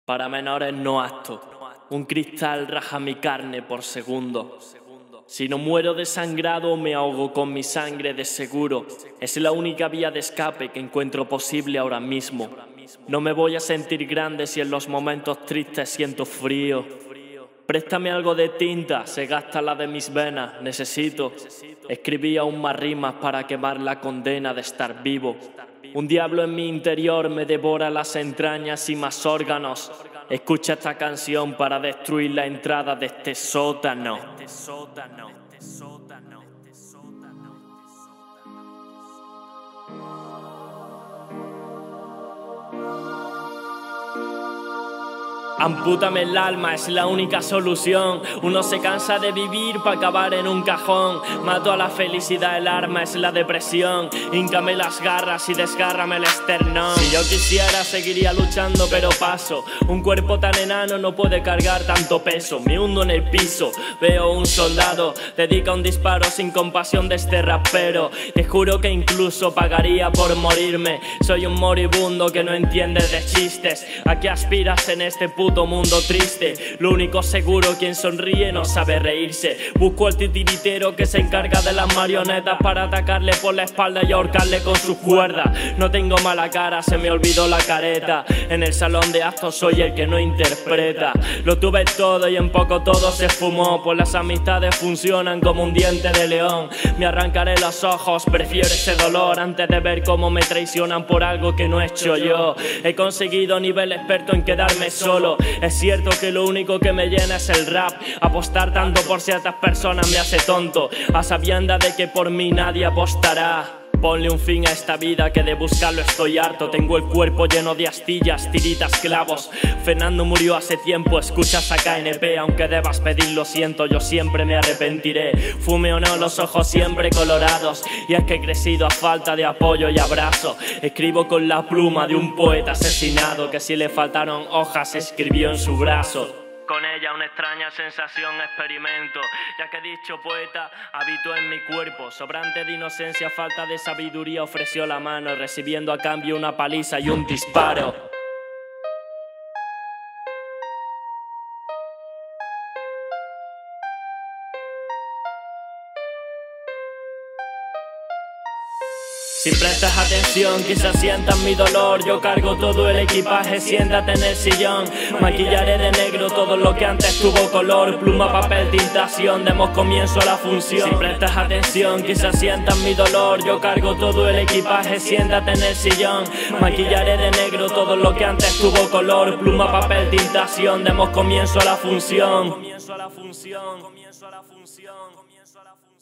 Para menores no apto. Un cristal raja mi carne por segundo. Si no muero desangrado, me ahogo con mi sangre de seguro. Es la única vía de escape que encuentro posible ahora mismo. No me voy a sentir grande si en los momentos tristes siento frío. Préstame algo de tinta, se gasta la de mis venas, necesito. Escribí aún más rimas para quemar la condena de estar vivo. Un diablo en mi interior me devora las entrañas y más órganos. Escucha esta canción para destruir la entrada de este sótano. Ampútame el alma, es la única solución. Uno se cansa de vivir para acabar en un cajón. Mato a la felicidad, el arma es la depresión. Híncame las garras y desgárrame el esternón. Si yo quisiera seguiría luchando pero paso. Un cuerpo tan enano no puede cargar tanto peso. Me hundo en el piso, veo un soldado. Dedica un disparo sin compasión de este rapero. Te juro que incluso pagaría por morirme. Soy un moribundo que no entiende de chistes. ¿A qué aspiras en este puto mundo triste? Lo único seguro, quien sonríe no sabe reírse. Busco al titiritero que se encarga de las marionetas para atacarle por la espalda y ahorcarle con sus cuerdas. No tengo mala cara, se me olvidó la careta. En el salón de actos soy el que no interpreta. Lo tuve todo y en poco todo se esfumó, pues las amistades funcionan como un diente de león. Me arrancaré los ojos, prefiero ese dolor antes de ver cómo me traicionan por algo que no he hecho yo. He conseguido nivel experto en quedarme solo. Es cierto que lo único que me llena es el rap. Apostar tanto por ciertas personas me hace tonto, a sabiendas de que por mí nadie apostará. Ponle un fin a esta vida que de buscarlo estoy harto. Tengo el cuerpo lleno de astillas, tiritas, clavos. Fernando murió hace tiempo, escuchas a KNP. Aunque debas pedir lo siento, yo siempre me arrepentiré. Fume o no, los ojos siempre colorados. Y es que he crecido a falta de apoyo y abrazo. Escribo con la pluma de un poeta asesinado, que si le faltaron hojas escribió en su brazo. Con ella una extraña sensación experimento, ya que dicho poeta habitó en mi cuerpo. Sobrante de inocencia, falta de sabiduría, ofreció la mano, recibiendo a cambio una paliza y un disparo. Si prestas atención, quizás sientas mi dolor. Yo cargo todo el equipaje, siéntate en el sillón. Maquillaré de negro todo lo que antes tuvo color. Pluma, papel, tintación, demos comienzo a la función. Si prestas atención, quizás sientas mi dolor. Yo cargo todo el equipaje, siéntate en el sillón. Maquillaré de negro todo lo que antes tuvo color. Pluma, papel, tintación, demos comienzo a la función. Comienzo a la función, comienzo a la función, comienzo a la función.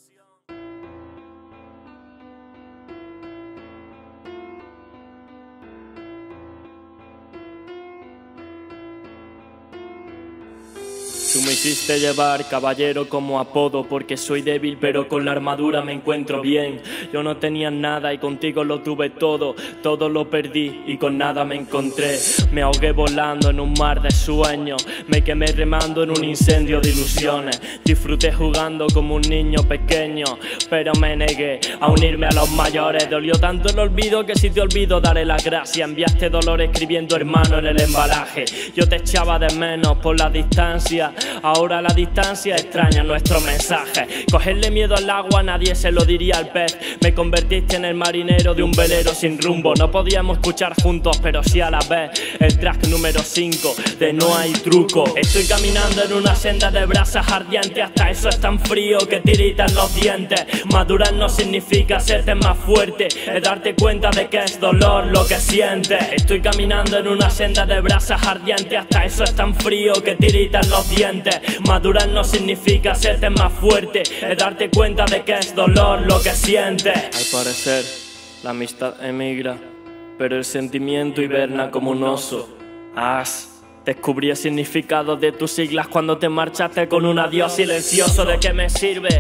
Tú me hiciste llevar caballero como apodo, porque soy débil pero con la armadura me encuentro bien. Yo no tenía nada y contigo lo tuve todo, todo lo perdí y con nada me encontré. Me ahogué volando en un mar de sueños, me quemé remando en un incendio de ilusiones. Disfruté jugando como un niño pequeño, pero me negué a unirme a los mayores. Dolió tanto el olvido que si te olvido daré las gracias. Enviaste dolor escribiendo hermano en el embalaje. Yo te echaba de menos por la distancia. Ahora la distancia extraña nuestro mensaje. Cogerle miedo al agua nadie se lo diría al pez. Me convertiste en el marinero de un velero sin rumbo. No podíamos escuchar juntos pero sí a la vez. El track número 5 de No hay truco. Estoy caminando en una senda de brasas ardientes. Hasta eso es tan frío que tiritan los dientes. Madurar no significa serte más fuerte, es darte cuenta de que es dolor lo que sientes. Estoy caminando en una senda de brasas ardientes. Hasta eso es tan frío que tiritan los dientes. Madurar no significa serte más fuerte, es darte cuenta de que es dolor lo que sientes. Al parecer la amistad emigra, pero el sentimiento hiberna como un oso. Descubrí el significado de tus siglas cuando te marchaste con un adiós silencioso. ¿De qué me sirve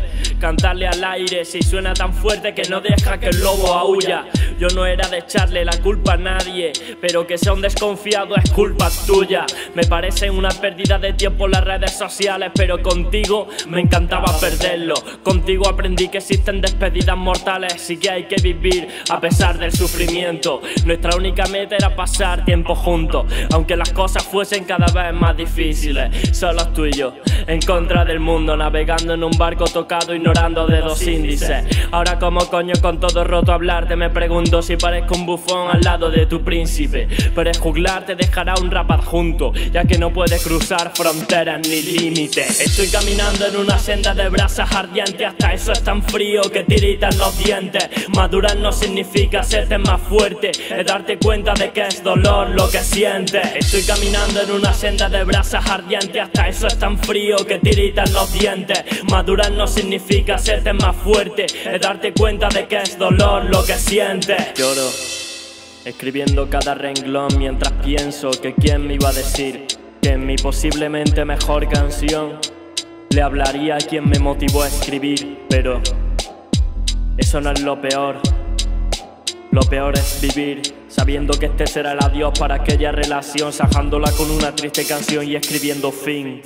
cantarle al aire si suena tan fuerte que no deja que el lobo aúlla. Yo no era de echarle la culpa a nadie, pero que sea un desconfiado es culpa tuya. Me parece una pérdida de tiempo las redes sociales, pero contigo me encantaba perderlo. Contigo aprendí que existen despedidas mortales y que hay que vivir a pesar del sufrimiento. Nuestra única meta era pasar tiempo juntos, aunque las cosas fuesen cada vez más difíciles. Solos tú y yo, en contra del mundo, navegando en un barco tocado, ignorando dedos índices. Ahora como coño con todo roto hablarte, me pregunto si parezco un bufón al lado de tu príncipe. Pero el juglar te dejará un rap adjunto, ya que no puedes cruzar fronteras ni límites. Estoy caminando en una senda de brasas ardientes, hasta eso es tan frío que tiritan los dientes. Madurar no significa serte más fuerte, es darte cuenta de que es dolor lo que sientes. Estoy caminando en una senda de brasas ardientes, hasta eso es tan frío que tiritan los dientes. Madurar no significa serte más fuerte, es darte cuenta de que es dolor lo que sientes. Lloro, escribiendo cada renglón mientras pienso que quién me iba a decir que en mi posiblemente mejor canción le hablaría a quien me motivó a escribir. Pero eso no es lo peor. Lo peor es vivir sabiendo que este será el adiós para aquella relación, sajándola con una triste canción y escribiendo fin.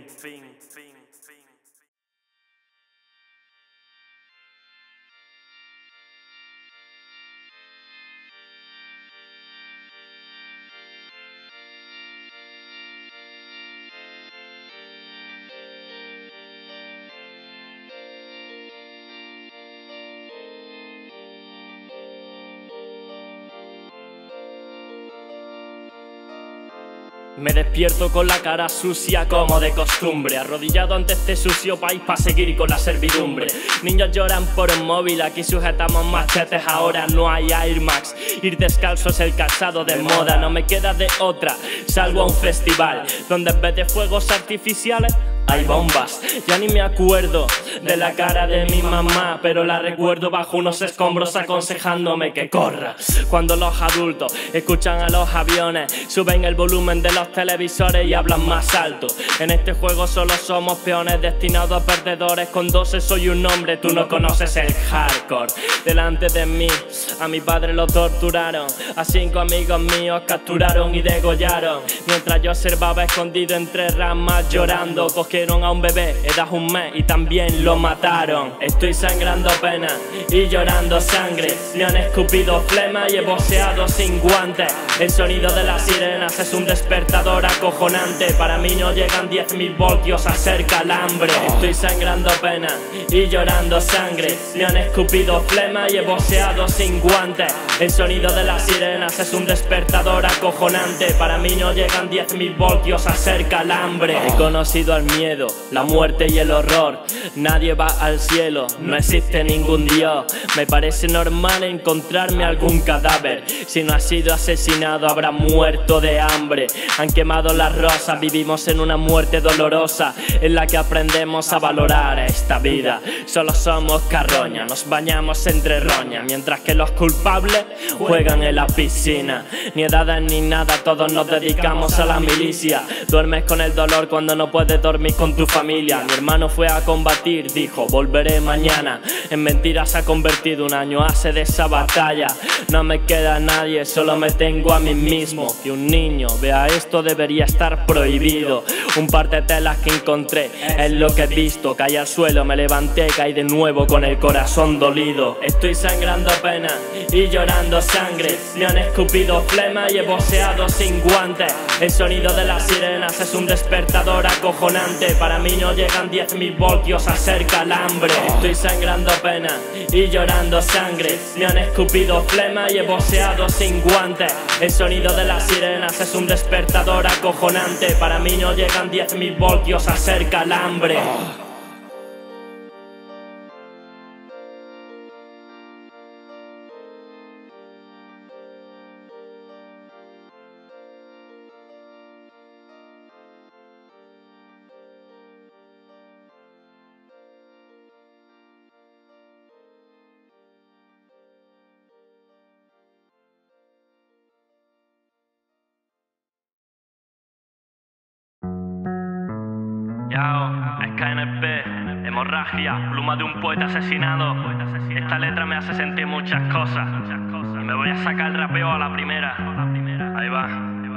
Me despierto con la cara sucia como de costumbre, arrodillado ante este sucio país para seguir con la servidumbre. Niños lloran por un móvil, aquí sujetamos machetes, ahora no hay Air Max. Ir descalzo es el calzado de moda, no me queda de otra, salvo a un festival donde en vez de fuegos artificiales hay bombas. Ya ni me acuerdo de la cara de mi mamá, pero la recuerdo bajo unos escombros aconsejándome que corra. Cuando los adultos escuchan a los aviones, suben el volumen de los televisores y hablan más alto. En este juego solo somos peones destinados a perdedores. Con 12 soy un hombre, tú no conoces el hardcore. Delante de mí a mi padre lo torturaron, a 5 amigos míos capturaron y degollaron. Mientras yo observaba escondido entre ramas llorando, cogieron a un bebé, edad un mes y también lo mataron. Estoy sangrando pena y llorando sangre, me han escupido flema y he boxeado sin guantes. El sonido de las sirenas es un despertador acojonante, para mí no llegan 10.000 voltios a ser calambre. Estoy sangrando pena y llorando sangre, me han escupido flema y he boxeado sin guantes. El sonido de las sirenas es un despertador acojonante, para mí no llegan 10.000 voltios a ser calambre. He conocido al miedo, la muerte y el horror. Nadie va al cielo, no existe ningún dios. Me parece normal encontrarme algún cadáver. Si no ha sido asesinado habrá muerto de hambre. Han quemado las rosas, vivimos en una muerte dolorosa en la que aprendemos a valorar esta vida. Solo somos carroña, nos bañamos entre roña, mientras que los culpables juegan en la piscina. Ni edades ni nada, todos nos dedicamos a la milicia. Duermes con el dolor cuando no puedes dormir con tu familia. Mi hermano fue a combatir, dijo volveré mañana. En mentiras se ha convertido un año hace de esa batalla. No me queda nadie, solo me tengo a mí mismo. Que un niño vea esto debería estar prohibido. Un par de telas que encontré es lo que he visto. Caí al suelo, me levanté, caí de nuevo con el corazón dolido. Estoy sangrando pena y llorando sangre, me han escupido flema y he boxeado sin guantes. El sonido de las sirenas es un despertador acojonante, para mí no llegan 10.000 voltios a ser calambre. Estoy sangrando pena y llorando sangre, me han escupido flema y he boxeado sin guantes. El sonido de las sirenas es un despertador acojonante, para mí no llegan 10.000 voltios a ser calambre. Yao. SKNP, hemorragia, pluma de un poeta asesinado. Esta letra me hace sentir muchas cosas y me voy a sacar el rapeo a la primera. Ahí va.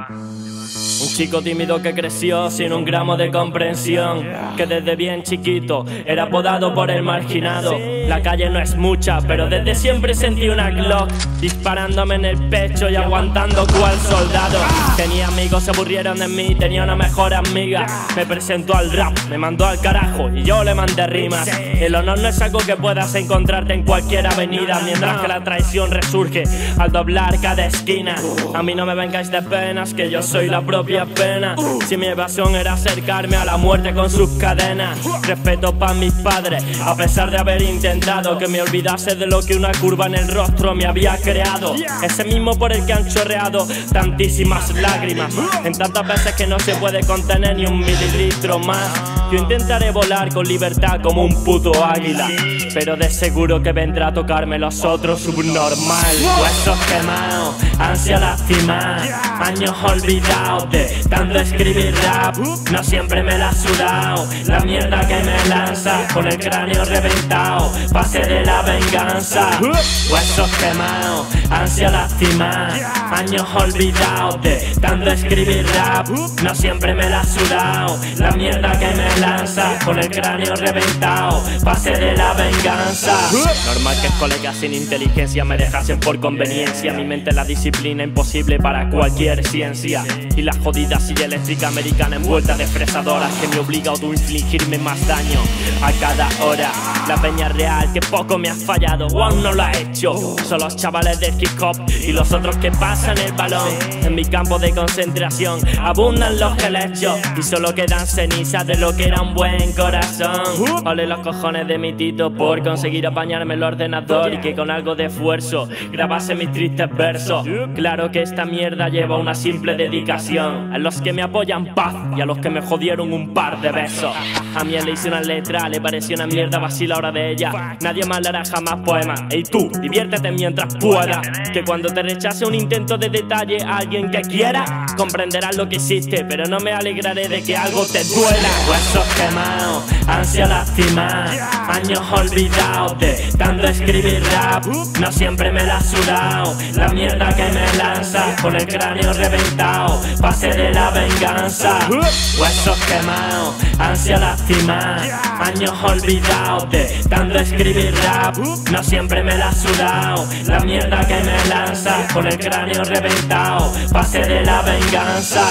Un chico tímido que creció sin un gramo de comprensión, que desde bien chiquito era apodado por el marginado. La calle no es mucha, pero desde siempre sentí una Glock disparándome en el pecho y aguantando cual soldado. Tenía amigos, se aburrieron de mí, tenía una mejor amiga. Me presentó al rap, me mandó al carajo y yo le mandé rimas. El honor no es algo que puedas encontrarte en cualquier avenida, mientras que la traición resurge al doblar cada esquina. A mí no me vengáis de penas, que yo soy la propia pena. Si mi evasión era acercarme a la muerte con sus cadenas. Respeto pa' mis padres, a pesar de haber intentado que me olvidase de lo que una curva en el rostro me había creado. Ese mismo por el que han chorreado tantísimas lágrimas, en tantas veces que no se puede contener ni un mililitro más. Yo intentaré volar con libertad como un puto águila, pero de seguro que vendrá a tocarme los otros subnormal. Huesos quemados, ansia lastimada, años olvidados de tanto escribir rap. No siempre me la ha sudado la mierda que me lanza, con el cráneo reventado, pase de la venganza. Huesos quemados, ansia lastimada, años olvidados de tanto escribir rap. No siempre me la ha sudado la mierda que me lanza, con el cráneo reventado, pase de la venganza. Normal que colegas sin inteligencia me dejasen por conveniencia. Mi mente la disciplina imposible para cualquier ciencia, y la jodida silla eléctrica americana envuelta de fresadoras que me obliga a autoinfligirme más daño a cada hora. La peña real que poco me ha fallado o aún no lo ha hecho son los chavales del hip hop y los otros que pasan el balón. En mi campo de concentración abundan los helechos y solo quedan cenizas de lo que era un buen corazón. Ole los cojones de mi tito por conseguir apañarme el ordenador y que con algo de esfuerzo grabase mis tristes versos. Claro que esta mierda lleva una simple dedicación a los que me apoyan, paz, y a los que me jodieron un par de besos. A mí le hice una letra, le pareció una mierda, vacila ahora de ella. Nadie más le hará jamás poema. Ey tú, diviértete mientras pueda, que cuando te rechace un intento de detalle a alguien que quiera, comprenderás lo que hiciste, pero no me alegraré de que algo te duela. Huesos quemados, ansia lastimada, años olvidados de tanto escribir rap. No siempre me la ha sudado la mierda que me lanza, con el cráneo reventado, pase de la venganza. Huesos quemados, ansia lastimada, años olvidados de tanto escribir rap. No siempre me la ha sudado la mierda que me lanza, con el cráneo reventado, pase de la venganza.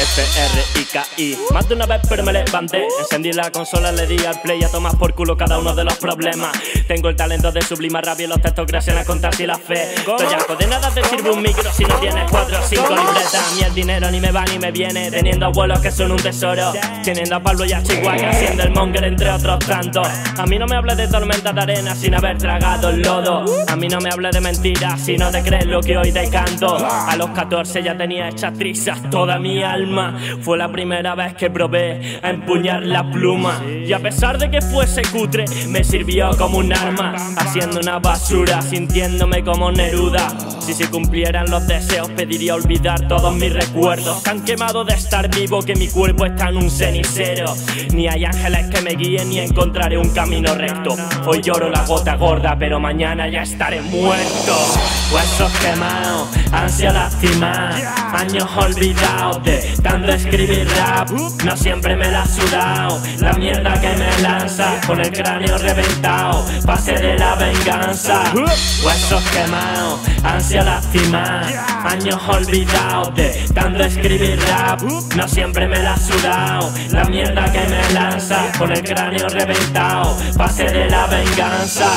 FRIKI, más de una vez pero me levanté, encendí la consola, le di al play a tomar por culo cada uno de los problemas. Tengo el talento de sublimar rap y los textos gracias a contar y la fe. Estoy algo de nada te sirve un micro si no tienes 4 o 5 libretas. Ni el dinero ni me va ni me viene, teniendo abuelos que son un tesoro, teniendo a Pablo y a Chihuahua, siendo el monger entre otros tantos. A mí no me hables de tormenta de arena sin haber tragado el lodo. A mí no me hables de mentiras si no te crees lo que hoy te canto. A los 14 ya tenía hechas trizas toda mi alma. Fue la primera vez que probé a empuñar la pluma, y a pesar de que fuese cutre me sirvió como un arma, haciendo una basura, sintiéndome como Neruda. Si cumplieran los deseos pediría olvidar todos mis recuerdos. Tan quemado de estar vivo que mi cuerpo está en un cenicero. Ni hay ángeles que me guíen ni encontraré un camino recto. Hoy lloro la gota gorda pero mañana ya estaré muerto. Huesos quemados, ansia lastimada, años olvidados de tanto escribir rap. No siempre me la ha sudado la mierda que me lanza, con el cráneo reventado, pase de la venganza. Huesos quemados, ansia lastimada, años olvidados de tanto escribir rap. No siempre me la ha sudado la mierda que me lanza, con el cráneo reventado, pase de la venganza.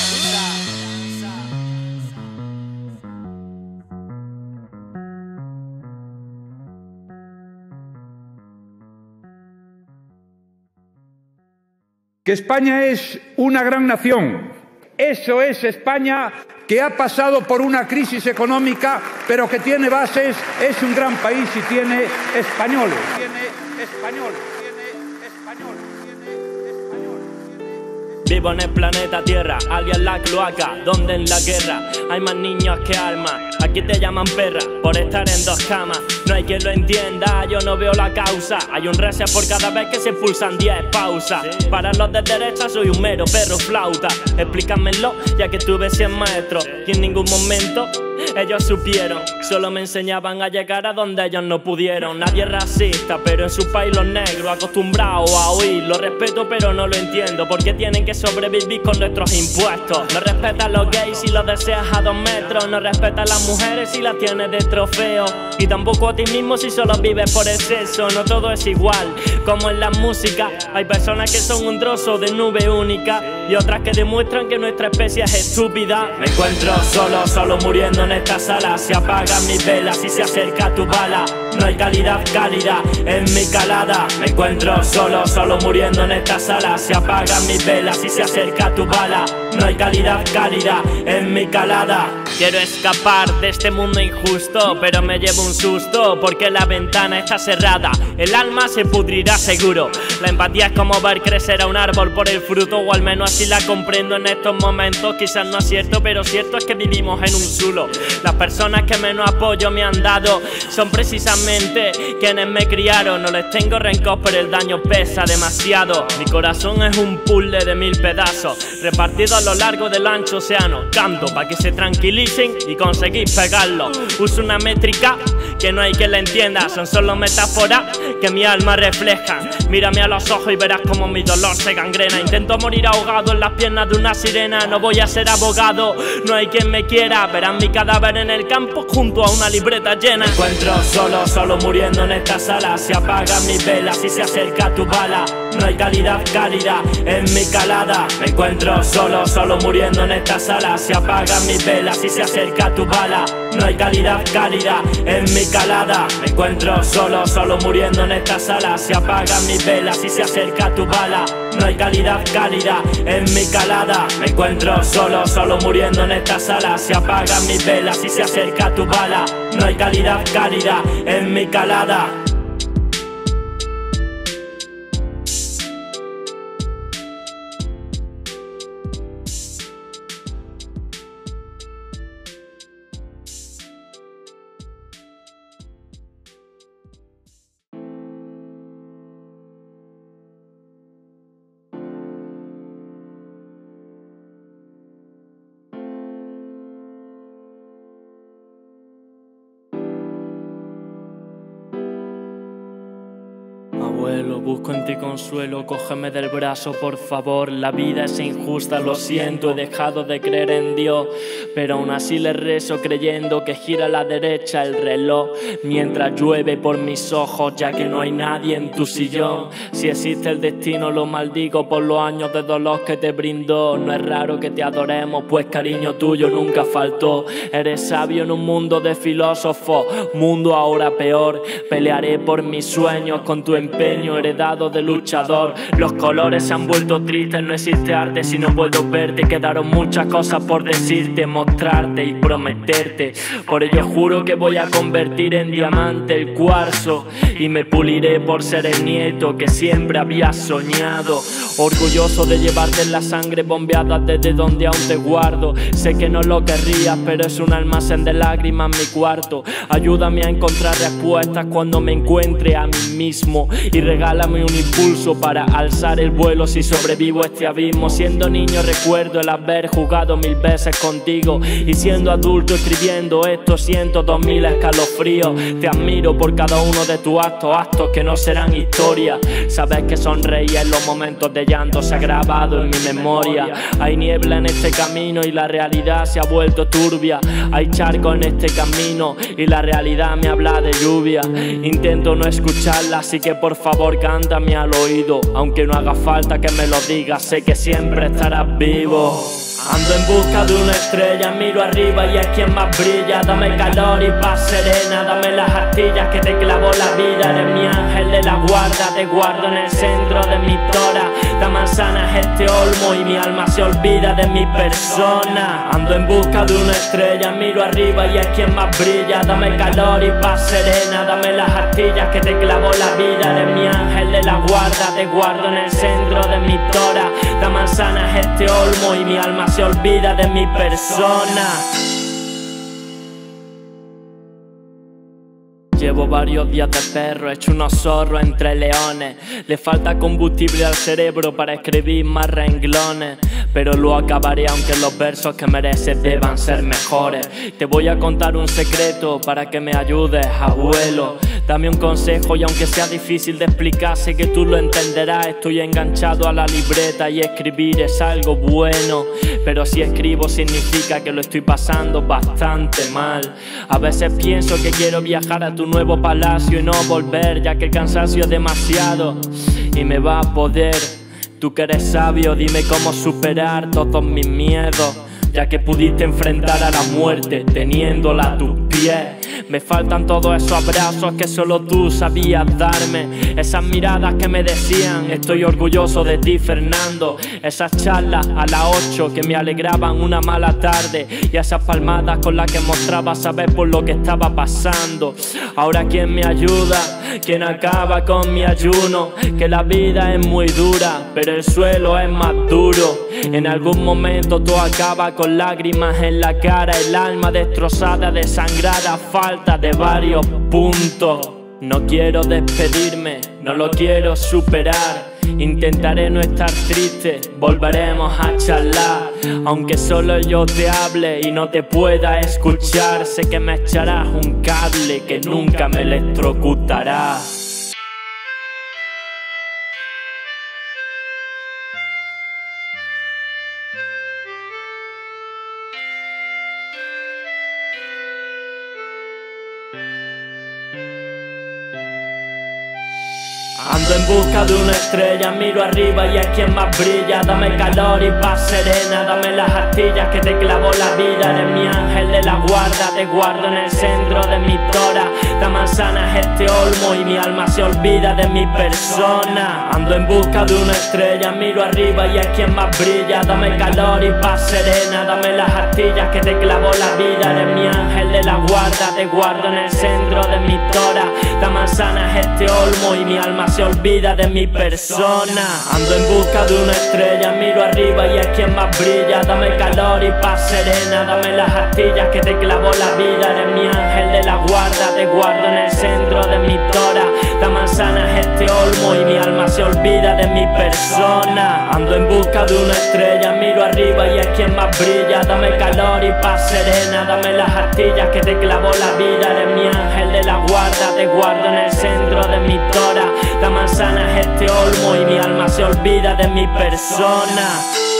Que España es una gran nación. Eso es España, que ha pasado por una crisis económica, pero que tiene bases, es un gran país y tiene españoles. Vivo en el planeta Tierra, alguien la cloaca, donde en la guerra hay más niños que armas. Aquí te llaman perra por estar en 2 camas. No hay quien lo entienda, yo no veo la causa. Hay un reset por cada vez que se pulsan 10 pausas. Para los de derecha soy un mero perro flauta. Explícamelo, ya que tuve 100 maestros y en ningún momento ellos supieron. Solo me enseñaban a llegar a donde ellos no pudieron. Nadie es racista, pero en su país los negros acostumbrados a oír. Lo respeto pero no lo entiendo, porque tienen que sobrevivir con nuestros impuestos. No respetas a los gays si los deseas a 2 metros. No respetas a las mujeres si las tienes de trofeo. Y tampoco a ti mismo si solo vives por el sexo. No todo es igual, como en la música. Hay personas que son un trozo de nube única y otras que demuestran que nuestra especie es estúpida. Me encuentro solo muriendo en esta sala. Se apagan mis velas y se acerca tu bala. No hay calidad cálida en mi calada. Me encuentro solo muriendo en esta sala. Se apagan mis velas y se acerca tu bala. No hay calidad cálida en mi calada. Quiero escapar de este mundo injusto, pero me llevo un susto porque la ventana está cerrada. El alma se pudrirá seguro. La empatía es como ver crecer a un árbol por el fruto, o al menos así la comprendo en estos momentos. Quizás no es cierto, pero cierto es que vivimos en un zulo. Las personas que menos apoyo me han dado son precisamente quienes me criaron. No les tengo rencor, pero el daño pesa demasiado. Mi corazón es un puzzle de 1000 pedazos repartido a lo largo del ancho océano. Canto para que se tranquilicen y conseguir pegarlo. Uso una métrica que no hay quien la entienda. Son solo metáforas que mi alma refleja. Mírame a los ojos y verás como mi dolor se gangrena. Intento morir ahogado en las piernas de una sirena. No voy a ser abogado, no hay quien me quiera. Verán mi cadáver en el campo junto a una libreta llena. Me encuentro solo muriendo en esta sala. Se apagan mis velas y se acerca tu bala. No hay calidad cálida en mi calada. Me encuentro solo muriendo en esta sala. Se apagan mis velas y se acerca tu bala. No hay calidad cálida en mi calada. Me encuentro solo muriendo en esta sala. Se apagan mis velas y se acerca tu bala. No hay calidad cálida en mi calada. Me encuentro solo muriendo en esta sala. Se apagan mis velas y se acerca tu bala. No hay calidad cálida en mi calada. Abuelo, busco en ti consuelo, cógeme del brazo por favor. La vida es injusta, lo siento, he dejado de creer en Dios, pero aún así le rezo creyendo que gira a la derecha el reloj mientras llueve por mis ojos, ya que no hay nadie en tu sillón. Si existe el destino lo maldigo por los años de dolor que te brindó. No es raro que te adoremos, pues cariño tuyo nunca faltó. Eres sabio en un mundo de filósofos, mundo ahora peor. Pelearé por mis sueños con tu empeño heredado de luchador. Los colores se han vuelto tristes, no existe arte si no puedo verte. Quedaron muchas cosas por decirte, mostrarte y prometerte. Por ello juro que voy a convertir en diamante el cuarzo y me puliré por ser el nieto que siempre había soñado. Orgulloso de llevarte en la sangre bombeada desde donde aún te guardo. Sé que no lo querrías, pero es un almacén de lágrimas mi cuarto. Ayúdame a encontrar respuestas cuando me encuentre a mí mismo y regálame un impulso para alzar el vuelo si sobrevivo a este abismo. Siendo niño recuerdo el haber jugado 1000 veces contigo y siendo adulto escribiendo esto siento 2000 escalofríos. Te admiro por cada uno de tus actos que no serán historia. Sabes que sonreí en los momentos de llanto, se ha grabado en mi memoria. Hay niebla en este camino y la realidad se ha vuelto turbia. Hay charco en este camino y la realidad me habla de lluvia. Intento no escucharla, así que por favor cántame al oído. Aunque no haga falta que me lo digas, sé que siempre estarás vivo. Ando en busca de una estrella, miro arriba y es quien más brilla. Dame calor y paz serena, dame las astillas que te clavó la vida. Eres mi ángel de la guarda, te guardo en el centro de mi tora. La manzana es este olmo y mi alma se olvida de mi persona. Ando en busca de una estrella, miro arriba y es quien más brilla. Dame calor y paz serena, dame las astillas que te clavó la vida. Eres mi ángel de la guarda, te guardo en el centro de mi tora. La manzana es este olmo y mi alma se olvida de mi persona. Llevo varios días de perro, hecho unos zorros entre leones. Le falta combustible al cerebro para escribir más renglones, pero lo acabaré aunque los versos que mereces deban ser mejores. Te voy a contar un secreto para que me ayudes, abuelo. Dame un consejo y aunque sea difícil de explicar, sé que tú lo entenderás. Estoy enganchado a la libreta y escribir es algo bueno, pero si escribo significa que lo estoy pasando bastante mal. A veces pienso que quiero viajar a tu nuevo palacio y no volver, ya que el cansancio es demasiado y me va a poder. Tú que eres sabio, dime cómo superar todos mis miedos, ya que pudiste enfrentar a la muerte teniéndola a tus pies. Me faltan todos esos abrazos que solo tú sabías darme, esas miradas que me decían estoy orgulloso de ti, Fernando. Esas charlas a las 8 que me alegraban una mala tarde, y esas palmadas con las que mostraba saber por lo que estaba pasando. Ahora ¿quién me ayuda? ¿Quién acaba con mi ayuno? Que la vida es muy dura, pero el suelo es más duro. En algún momento todo acaba con lágrimas en la cara, el alma destrozada, desangrada, falta de varios puntos. No quiero despedirme, no lo quiero superar. Intentaré no estar triste, volveremos a charlar. Aunque solo yo te hable y no te pueda escuchar, sé que me echarás un cable que nunca me electrocutará. Ando en busca de una estrella, miro arriba y es quien más brilla. Dame calor y paz serena, dame las astillas que te clavó la vida. Eres mi ángel de la guarda, te guardo en el centro de mi tora. La manzana es este olmo y mi alma se olvida de mi persona. Ando en busca de una estrella, miro arriba y es quien más brilla. Dame calor y paz serena, dame las astillas que te clavó la vida. Eres mi ángel de la guarda, te guardo en el centro de mi tora. La manzana es este olmo y mi alma se olvida de mi persona. Ando en busca de una estrella, miro arriba y es quien más brilla. Dame calor y paz serena, dame las astillas que te clavó la vida. Eres mi ángel de la guarda, te guardo en el centro de mi tora. La manzana es este olmo y mi alma se olvida de mi persona. Ando en busca de una estrella, miro arriba y es quien más brilla. Dame calor y paz serena, dame las astillas que te clavó la vida. Eres mi ángel de la guarda, te guardo en el centro de mi tora. La manzana es este olmo y mi alma se olvida de mi persona.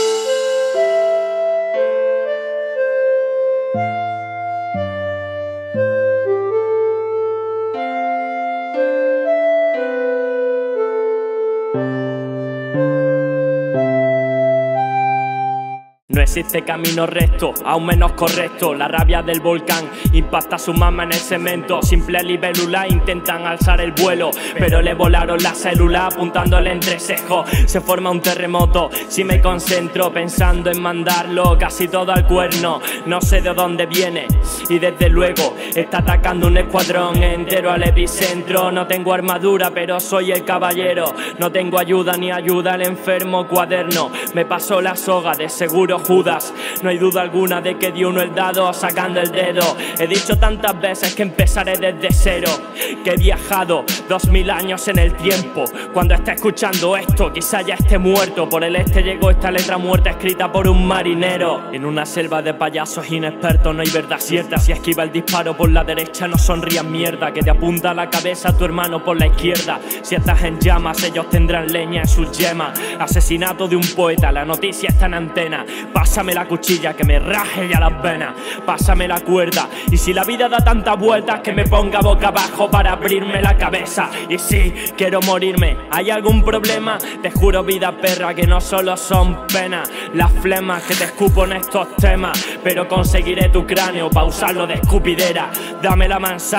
No existe camino recto, aún menos correcto. La rabia del volcán impacta a su mama en el cemento. Simple libélula intentan alzar el vuelo, pero le volaron la célula apuntando el entrecejo. Se forma un terremoto si me concentro pensando en mandarlo casi todo al cuerno. No sé de dónde viene y desde luego está atacando un escuadrón entero al epicentro. No tengo armadura pero soy el caballero. No tengo ayuda ni ayuda al enfermo cuaderno. Me pasó la soga, de seguro Judas. No hay duda alguna de que dio uno el dado sacando el dedo. He dicho tantas veces que empezaré desde cero, que he viajado 2000 años en el tiempo. Cuando esté escuchando esto quizá ya esté muerto. Por el este llegó esta letra muerta escrita por un marinero. En una selva de payasos inexpertos no hay verdad cierta. Si esquiva el disparo por la derecha no sonrías mierda, que te apunta a la cabeza tu hermano por la izquierda. Si estás en llamas ellos tendrán leña en sus yemas. Asesinato de un poeta, la noticia está en antena. Pásame la cuchilla que me raje ya las venas. Pásame la cuerda y si la vida da tantas vueltas que me ponga boca abajo para abrirme la cabeza. Y si quiero morirme, ¿hay algún problema? Te juro vida perra que no solo son penas las flemas que te escupo en estos temas, pero conseguiré tu cráneo pa' usarlo de escupidera. Dame la manzana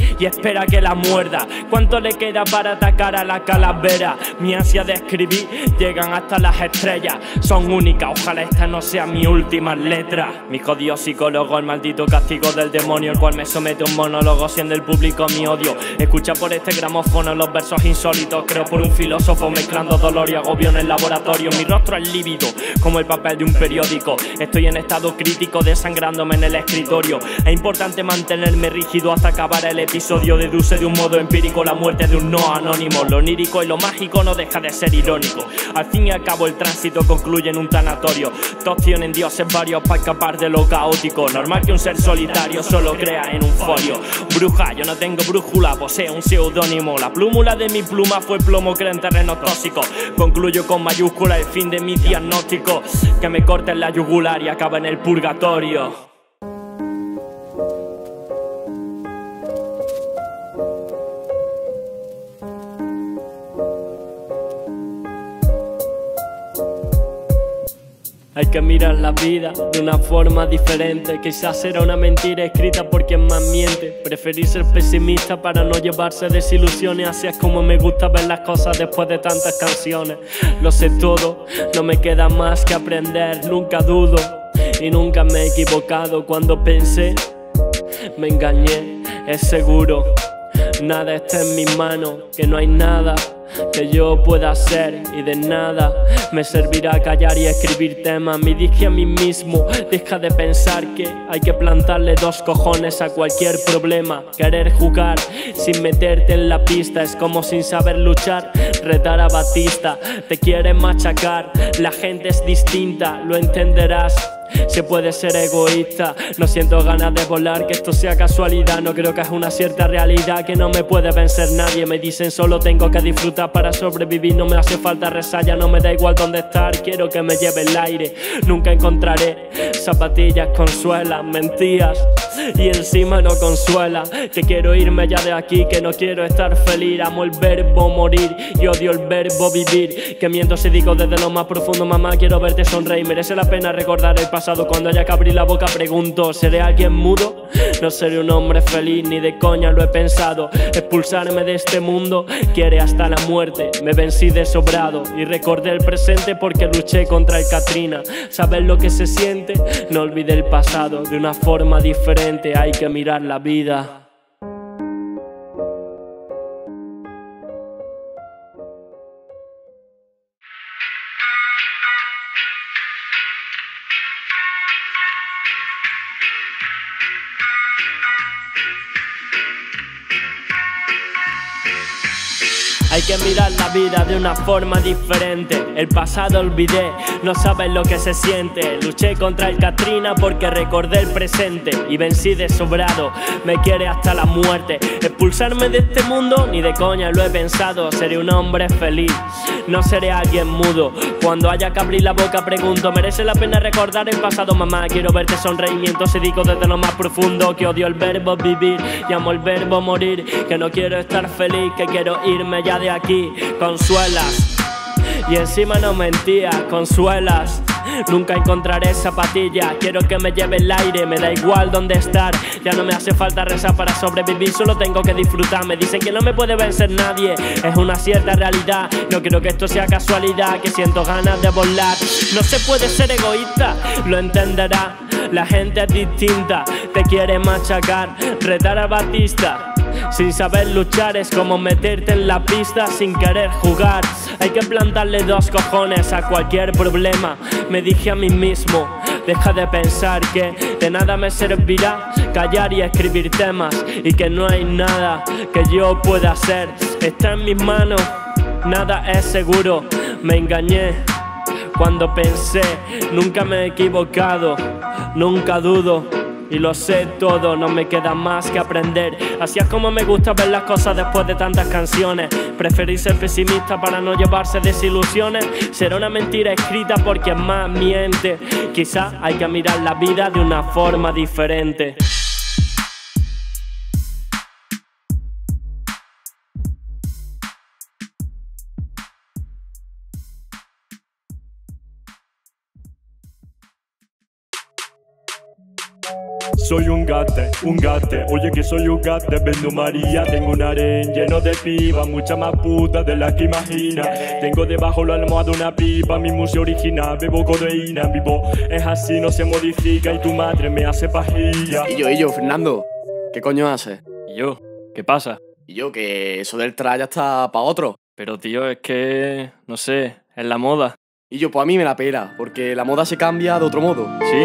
y espera que la muerda. ¿Cuánto le queda para atacar a la calavera? Mi ansia de escribir llegan hasta las estrellas. Son únicas, ojalá esta no sea mi última letra. Mi jodido psicólogo, el maldito castigo del demonio, el cual me somete a un monólogo, siendo el público mi odio. Escucha por este gramófono los versos insólitos. Creo por un filósofo mezclando dolor y agobio en el laboratorio. Mi rostro es lívido como el papel de un periódico. Estoy en estado crítico, desangrándome en el escritorio. Es importante mantenerme rígido hasta acabar el episodio. Deduce de un modo empírico la muerte de un no anónimo. Lo onírico y lo mágico no deja de ser irónico. Al fin y al cabo el tránsito concluye en un tanatorio. Todos tienen dioses varios para escapar de lo caótico. Normal que un ser solitario solo crea en un folio. Bruja, yo no tengo brújula, poseo un seudónimo. La plúmula de mi pluma fue plomo que en terrenos tóxicos. Concluyo con mayúscula el fin de mi diagnóstico. Que me corten la yugular y acaba en el purgatorio. Hay que mirar la vida de una forma diferente. Quizás será una mentira escrita por quien más miente. Preferí ser pesimista para no llevarse desilusiones. Así es como me gusta ver las cosas después de tantas canciones. Lo sé todo, no me queda más que aprender. Nunca dudo y nunca me he equivocado. Cuando pensé, me engañé, es seguro. Nada está en mis manos, que no hay nada que yo pueda hacer, y de nada me servirá callar y escribir temas. Me dije a mí mismo, deja de pensar que hay que plantarle dos cojones a cualquier problema. Querer jugar sin meterte en la pista es como sin saber luchar, retar a Batista. Te quieren machacar, la gente es distinta, lo entenderás. Se puede ser egoísta, no siento ganas de volar, que esto sea casualidad. No creo que es una cierta realidad, que no me puede vencer nadie. Me dicen solo tengo que disfrutar para sobrevivir. No me hace falta rezar, no me da igual dónde estar. Quiero que me lleve el aire, nunca encontraré zapatillas con suelas, mentiras y encima no consuela. Que quiero irme ya de aquí, que no quiero estar feliz. Amo el verbo morir y odio el verbo vivir. Que miento si digo desde lo más profundo, mamá, quiero verte sonreír. Merece la pena recordar el pasado. Cuando haya que abrir la boca pregunto, ¿seré alguien mudo? No seré un hombre feliz, ni de coña lo he pensado. Expulsarme de este mundo quiere hasta la muerte. Me vencí de sobrado y recordé el presente porque luché contra el Katrina. ¿Sabes lo que se siente? No olvidé el pasado, de una forma diferente hay que mirar la vida. Hay que mirar la vida de una forma diferente. El pasado olvidé, no sabes lo que se siente. Luché contra el Katrina porque recordé el presente y vencí de sobrado, me quiere hasta la muerte. Expulsarme de este mundo, ni de coña lo he pensado. Seré un hombre feliz, no seré alguien mudo. Cuando haya que abrir la boca pregunto, ¿merece la pena recordar el pasado? Mamá, quiero verte sonreír. Miento si digo desde lo más profundo que odio el verbo vivir y amo el verbo morir. Que no quiero estar feliz, que quiero irme ya de aquí. Consuelas y encima no mentías, consuelas. Nunca encontraré zapatillas, quiero que me lleve el aire, me da igual dónde estar. Ya no me hace falta rezar para sobrevivir, solo tengo que disfrutar. Me dicen que no me puede vencer nadie, es una cierta realidad. No creo que esto sea casualidad, que siento ganas de volar. No se puede ser egoísta, lo entenderá. La gente es distinta, te quiere machacar, retar a Batista. Sin saber luchar es como meterte en la pista sin querer jugar. Hay que plantarle dos cojones a cualquier problema. Me dije a mí mismo, deja de pensar que de nada me servirá callar y escribir temas. Y que no hay nada que yo pueda hacer, está en mis manos, nada es seguro. Me engañé cuando pensé, nunca me he equivocado, nunca dudo. Y lo sé todo, no me queda más que aprender. Así es como me gusta ver las cosas después de tantas canciones. Preferí ser pesimista para no llevarse desilusiones. Será una mentira escrita por quien más miente. Quizá hay que mirar la vida de una forma diferente. soy un gate, oye que soy un gate, vendo María, tengo un harén lleno de pibas, mucha más puta de las que imaginas. Tengo debajo la almohada una pipa, mi museo original, bebo codeína, vivo es así, no se modifica y tu madre me hace pajilla. Y yo, Fernando, ¿qué coño haces? ¿Y yo? ¿Qué pasa? Y yo, que eso del tralla está pa' otro. Pero tío, es que, no sé, es la moda. Y yo, pues a mí me la pela, porque la moda se cambia de otro modo. ¿Sí?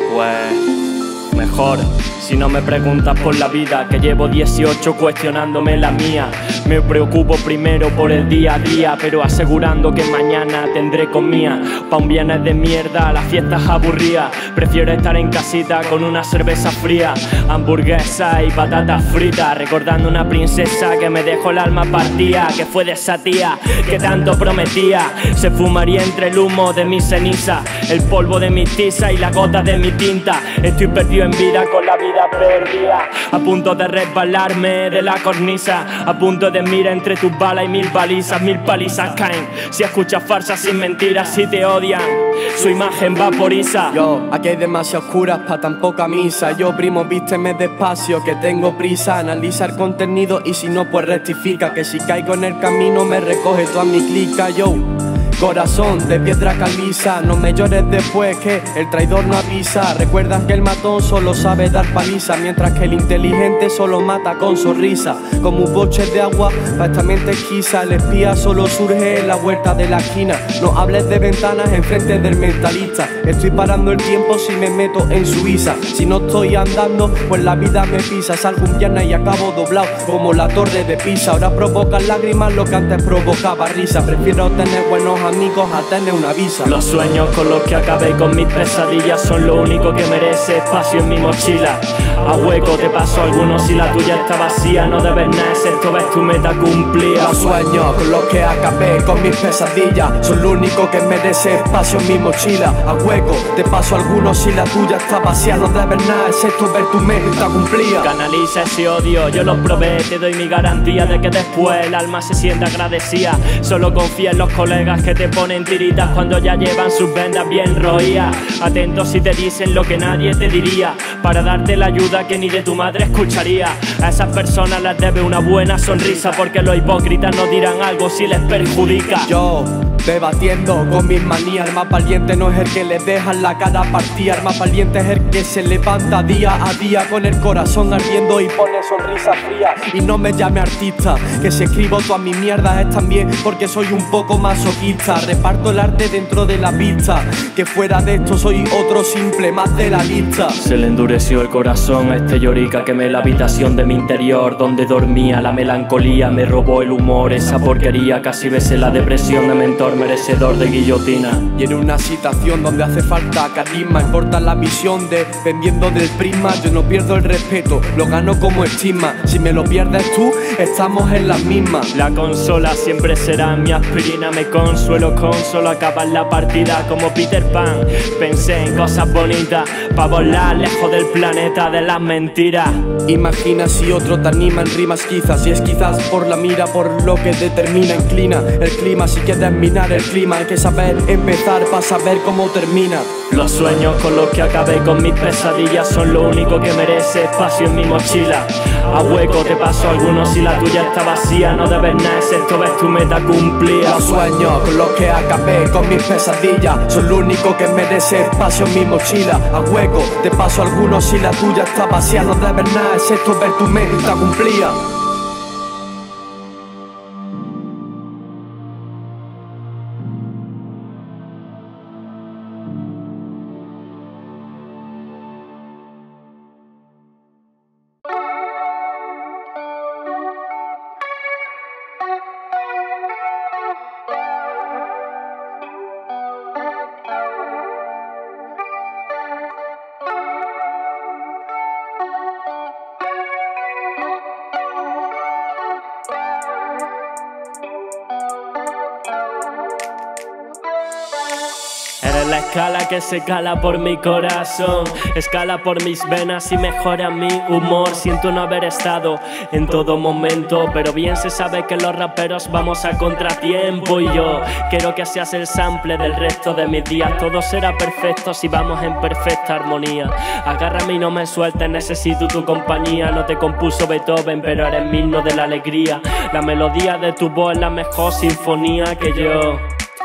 Pues mejor. Si no me preguntas por la vida, que llevo 18 cuestionándome la mía. Me preocupo primero por el día a día, pero asegurando que mañana tendré comida. Pa' un viernes de mierda, las fiestas aburridas. Prefiero estar en casita con una cerveza fría, hamburguesa y patatas fritas, recordando una princesa que me dejó el alma partida, que fue de esa tía que tanto prometía. Se fumaría entre el humo de mi ceniza, el polvo de mi tiza y la gota de mi tinta. Estoy perdido en vida con la vida perdida, a punto de resbalarme de la cornisa, a punto de mirar entre tus balas y mil palizas caen. Si escuchas farsas sin mentiras, si te odian, su imagen vaporiza. Yo, aquí hay demasiadas curas pa' tan poca misa. Yo, primo, vísteme despacio, que tengo prisa. Analiza el contenido y si no, pues rectifica. Que si caigo en el camino me recoge toda mi clica. Yo, corazón de piedra caliza, no me llores después que el traidor no avisa. Recuerda que el matón solo sabe dar paliza, mientras que el inteligente solo mata con sonrisa. Como un boche de agua pa' esta mente esquiza, el espía solo surge en la vuelta de la esquina. No hables de ventanas enfrente del mentalista. Estoy parando el tiempo si me meto en Suiza. Si no estoy andando, pues la vida me pisa. Salgo un viernes y acabo doblado como la torre de Pisa. Ahora provoca lágrimas lo que antes provocaba risa. Prefiero tener buenos amigos a tener una visa. Los sueños con los que acabé con mis pesadillas son lo único que merece espacio en mi mochila. A hueco te paso algunos si la tuya está vacía. No debes nada excepto ves tu meta cumplida. Los sueños con los que acabé con mis pesadillas son lo único que merece espacio en mi mochila. A hueco te paso algunos si la tuya está vacía. No debes nada excepto ver tu meta cumplida. Canaliza ese odio, yo lo probé. Te doy mi garantía de que después el alma se sienta agradecida. Solo confía en los colegas que te ponen tiritas cuando ya llevan sus vendas bien roídas. Atentos si te dicen lo que nadie te diría, para darte la ayuda que ni de tu madre escucharía. A esas personas les debe una buena sonrisa, porque los hipócritas no dirán algo si les perjudica. Yo, debatiendo con mis manías, el más valiente no es el que le deja la cara partida. El más valiente es el que se levanta día a día con el corazón ardiendo y pone sonrisa fría. Y no me llame artista, que si escribo todas mis mierdas es también porque soy un poco masoquista. Reparto el arte dentro de la pista, que fuera de esto soy otro simple más de la lista. Se le endureció el corazón a este llorica, quemé la habitación de mi interior donde dormía. La melancolía me robó el humor, esa porquería casi besé la depresión de mentor merecedor de guillotina. Y en una situación donde hace falta carisma, importa la visión dependiendo del prisma. Yo no pierdo el respeto, lo gano como estima. Si me lo pierdes tú, estamos en las mismas. La consola siempre será mi aspirina, me consuelo con solo acabar la partida como Peter Pan. Pensé en cosas bonitas pa' volar lejos del planeta de las mentiras. Imagina si otro te anima en rimas quizás, y es quizás por la mira, por lo que determina, inclina el clima. Si quieres minar el clima hay que saber empezar para saber cómo termina. Los sueños con los que acabé con mis pesadillas son lo único que merece espacio en mi mochila. A hueco te paso algunos si la tuya está vacía. No debes nada excepto ves tu meta cumplida. Los sueños con los que acabé con mis pesadillas son lo único que merece espacio en mi mochila. A hueco te paso algunos si la tuya está vacía. No debes nada excepto ver tu meta cumplida. Es la escala que se cala por mi corazón, escala por mis venas y mejora mi humor. Siento no haber estado en todo momento, pero bien se sabe que los raperos vamos a contratiempo. Y yo quiero que seas el sample del resto de mis días. Todo será perfecto si vamos en perfecta armonía. Agárrame y no me sueltes, necesito tu compañía. No te compuso Beethoven, pero eres mi himno de la alegría. La melodía de tu voz es la mejor sinfonía que yo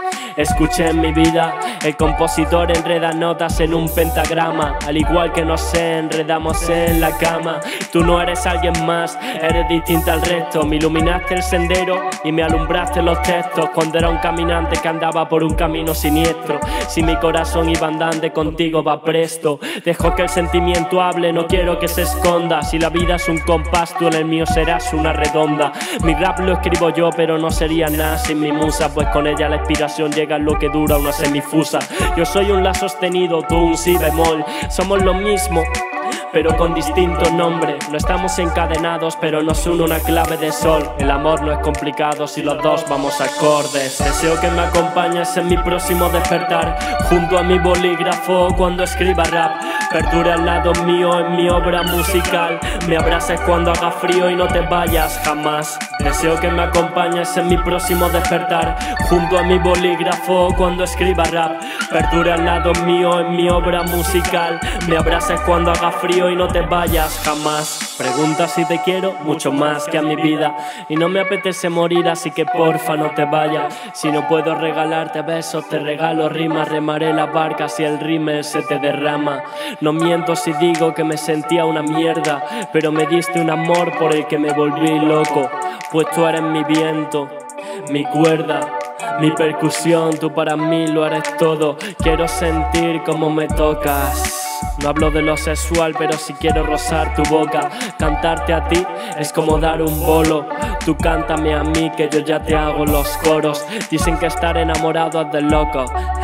escuché en mi vida. El compositor enreda notas en un pentagrama, al igual que nos enredamos en la cama. Tú no eres alguien más, eres distinta al resto. Me iluminaste el sendero y me alumbraste los textos, cuando era un caminante que andaba por un camino siniestro. Si mi corazón iba andante, contigo va presto. Dejo que el sentimiento hable, no quiero que se esconda. Si la vida es un compás, tú en el mío serás una redonda. Mi rap lo escribo yo, pero no sería nada sin mi musa, pues con ella la inspiración llega en lo que dura una semifusa. Yo soy un la sostenido, tú un si bemol. Somos lo mismo, pero con distintos nombres. No estamos encadenados, pero nos une una clave de sol. El amor no es complicado si los dos vamos acordes. Deseo que me acompañes en mi próximo despertar, junto a mi bolígrafo cuando escriba rap. Perdure al lado mío en mi obra musical. Me abraces cuando haga frío y no te vayas jamás. Deseo que me acompañes en mi próximo despertar, junto a mi bolígrafo cuando escriba rap. Perdure al lado mío en mi obra musical. Me abraces cuando haga frío y no te vayas jamás. Pregunta si te quiero mucho más que a mi vida, y no me apetece morir, así que porfa no te vayas. Si no puedo regalarte besos, te regalo rimas. Remaré la barca si el rímel se te derrama. No miento si digo que me sentía una mierda, pero me diste un amor por el que me volví loco. Pues tú eres mi viento, mi cuerda, mi percusión. Tú para mí lo eres todo. Quiero sentir como me tocas. No hablo de lo sexual, pero si quiero rozar tu boca. Cantarte a ti es como dar un bolo. Tú cántame a mí que yo ya te hago los coros. Dicen que estar enamorado es de loco.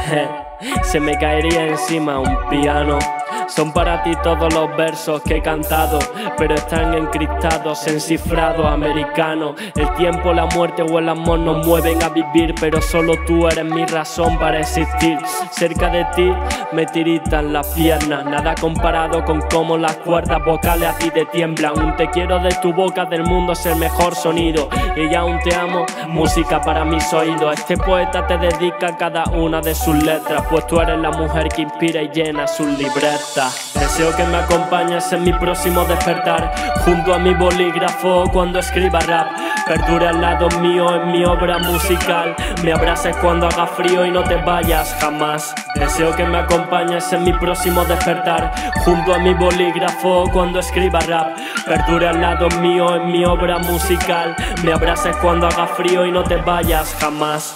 Se me caería encima un piano. Son para ti todos los versos que he cantado, pero están encriptados en cifrado americano. El tiempo, la muerte o el amor nos mueven a vivir, pero solo tú eres mi razón para existir. Cerca de ti me tiritan las piernas, nada comparado con cómo las cuerdas vocales a ti te tiemblan. Un te quiero de tu boca del mundo es el mejor sonido, y ya un te amo, música para mis oídos. Este poeta te dedica cada una de sus letras, pues tú eres la mujer que inspira y llena sus libretas. Deseo que me acompañes en mi próximo despertar, junto a mi bolígrafo cuando escriba rap. Perdure al lado mío en mi obra musical. Me abraces cuando haga frío y no te vayas jamás. Deseo que me acompañes en mi próximo despertar, junto a mi bolígrafo cuando escriba rap. Perdure al lado mío en mi obra musical. Me abraces cuando haga frío y no te vayas jamás.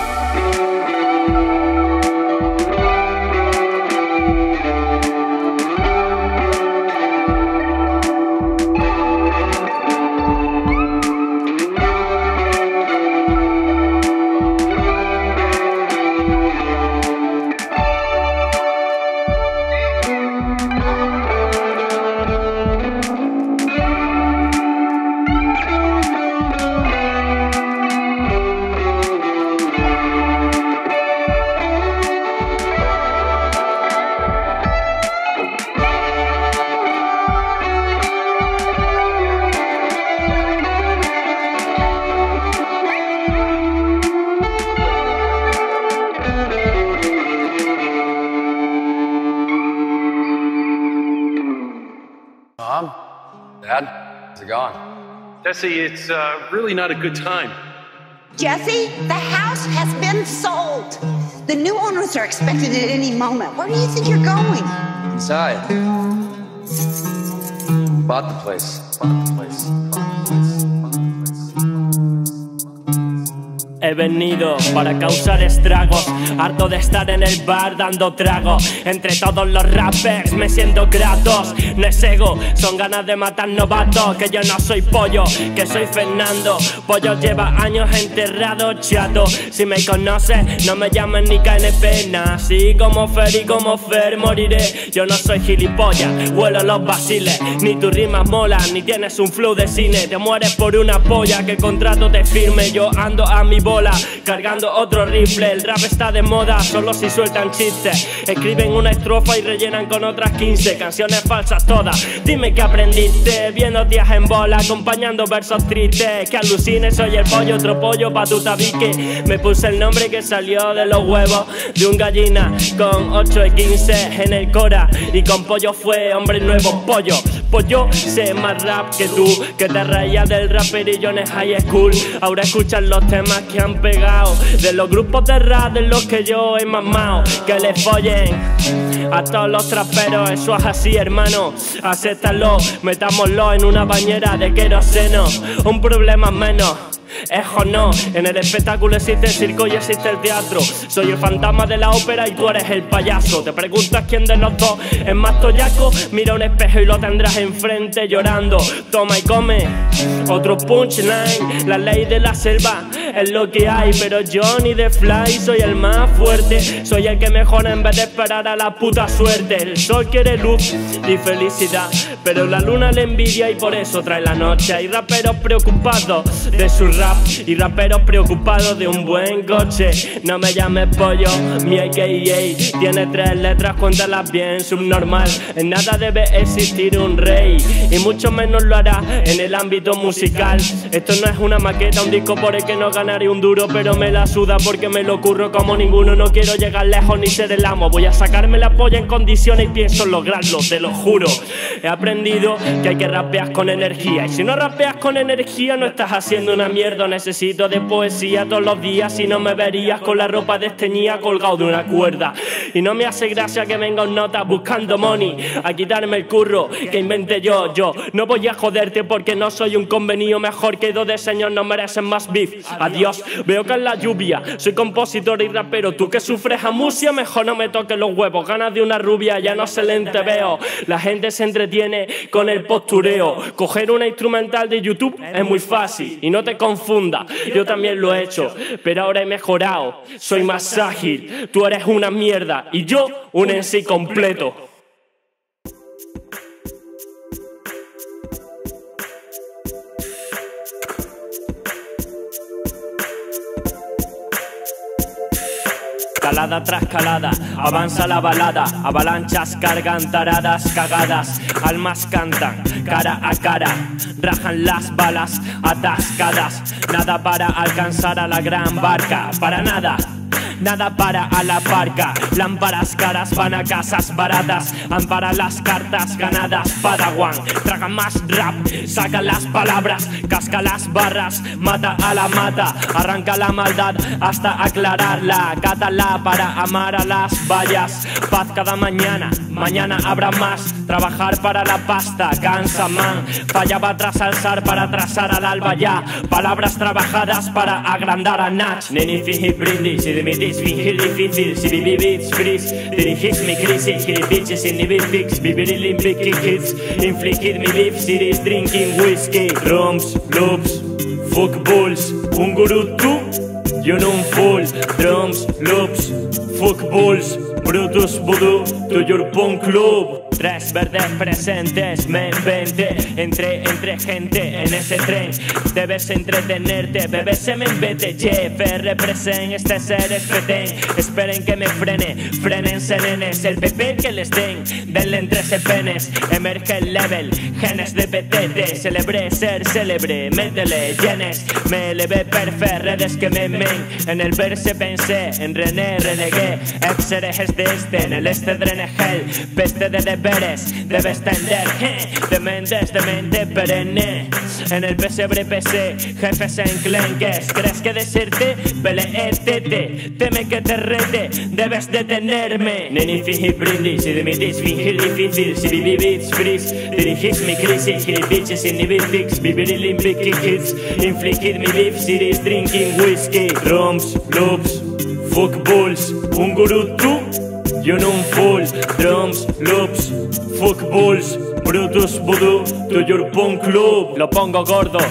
Mom? Dad? How's it going? Jesse, it's really not a good time. Jesse, the house has been sold. The new owners are expected at any moment. Where do you think you're going? Inside. Bought the place. Bought the place. He venido para causar estragos, harto de estar en el bar dando tragos. Entre todos los rappers me siento Kratos. No es ego, son ganas de matar novatos. Que yo no soy pollo, que soy Fernando. Pollo lleva años enterrado, chato. Si me conoces, no me llames ni KNP. Nací como Fer y como Fer moriré. Yo no soy gilipollas, vuelo los basiles. Ni tus rimas molan, ni tienes un flow de cine. Te mueres por una polla, que el contrato te firme. Yo ando a mi bola bola, cargando otro rifle. El rap está de moda, solo si sueltan chistes. Escriben una estrofa y rellenan con otras 15. Canciones falsas todas, dime que aprendiste. Viendo días en bola, acompañando versos tristes. Que alucines, soy el pollo, otro pollo pa' tu tabique. Me puse el nombre que salió de los huevos de un gallina con 8 y 15 en el Cora. Y con pollo fue hombre nuevo, pollo. Pues yo sé más rap que tú, que te reías del raperillo en el high school. Ahora escuchas los temas que han pegado de los grupos de rap de los que yo he mamado. Que le follen a todos los traperos, eso es así, hermano. Acéptalo, metámoslo en una bañera de queroseno. Un problema menos. Ejo no, en el espectáculo existe el circo y existe el teatro. Soy el fantasma de la ópera y tú eres el payaso. Te preguntas quién de los dos es más toyaco. Mira un espejo y lo tendrás enfrente llorando. Toma y come, otro punchline. La ley de la selva es lo que hay, pero yo ni de fly soy el más fuerte. Soy el que mejora en vez de esperar a la puta suerte. El sol quiere luz y felicidad, pero la luna le envidia y por eso trae la noche. Hay raperos preocupados de su rap y raperos preocupados de un buen coche. No me llames pollo, mi AKA tiene 3 letras, cuéntalas bien, subnormal. En nada debe existir un rey, y mucho menos lo hará en el ámbito musical. Esto no es una maqueta, un disco por el que no ganaré un duro, pero me la suda porque me lo curro como ninguno. No quiero llegar lejos ni ser el amo, voy a sacarme la polla en condiciones y pienso lograrlo, te lo juro. He aprendido que hay que rapear con energía, y si no rapeas con energía no estás haciendo una mierda. Necesito de poesía todos los días, si no me verías con la ropa desteñida colgado de una cuerda. Y no me hace gracia que venga un nota buscando money a quitarme el curro que inventé yo. No voy a joderte porque no soy un convenido mejor que 2 diseños, no merecen más beef. Adiós, veo que es la lluvia, soy compositor y rapero. Tú que sufres amusia, mejor no me toques los huevos. Ganas de una rubia, ya no se le veo. La gente se entretiene con el postureo. Coger una instrumental de YouTube es muy fácil y no te confundas. Yo también lo he hecho, pero ahora he mejorado. Soy más ágil, tú eres una mierda y yo un en sí completo. Calada tras calada, avanza la balada. Avalanchas cargan taradas, cagadas. Almas cantan, cara a cara. Rajan las balas atascadas. Nada para alcanzar a la gran barca. Para nada. Nada para a la barca. Lámparas caras van a casas baratas. Ampara las cartas ganadas. Padawan, traga más rap. Saca las palabras, casca las barras. Mata a la mata, arranca la maldad hasta aclararla. Cátala para amar a las vallas. Paz cada mañana, mañana habrá más. Trabajar para la pasta, cansa man. Fallaba tras alzar para trazar al alba ya. Palabras trabajadas para agrandar a Nach. Neni fiji brindis y dimitis fingir difícil. Si viví beats freeze, dirigís mi crisis. Hit bitches in the beat fix, vivir Olympic hits. Infligir mi beef series, drinking whiskey. Drums, loops, fuck bulls. Un gurú tú y un full. Drums, loops, fuck bulls. Brutus voodoo to your punk club. 3 verdes presentes, me inventé. Entre gente en ese tren. Debes entretenerte, bebé se me embete. Jeff represent, este ser es petén. Esperen que me frene, frenense nenes. El PP que les den, denle entre ese penes. Emerge el level, genes de petete. Celebré ser célebre, métele llenes. Me elevé perfect, redes que me men. En el verse pensé, en René renegué. Ex-herejes de este, en el este drene gel. Peste de deberes, debes tender. Dementes de mente perenne. En el pesebre pesé, jefes enclenques. ¿Crees que decirte? Peleétete. Teme que te rete, debes detenerme. Neni fiji brindis y dimitis fingir difícil. Si viví beats freeze, dirigís mi crisis. Hit bitches in the beat fix, vivir Olympic hits. Infligir mi beef series, drinking whiskey. Drums, loops, fuck bulls. Un gurú tú y un full. Drums, loops, fuck bulls. Brutus voodoo to your punk club. Lo pongo gordo,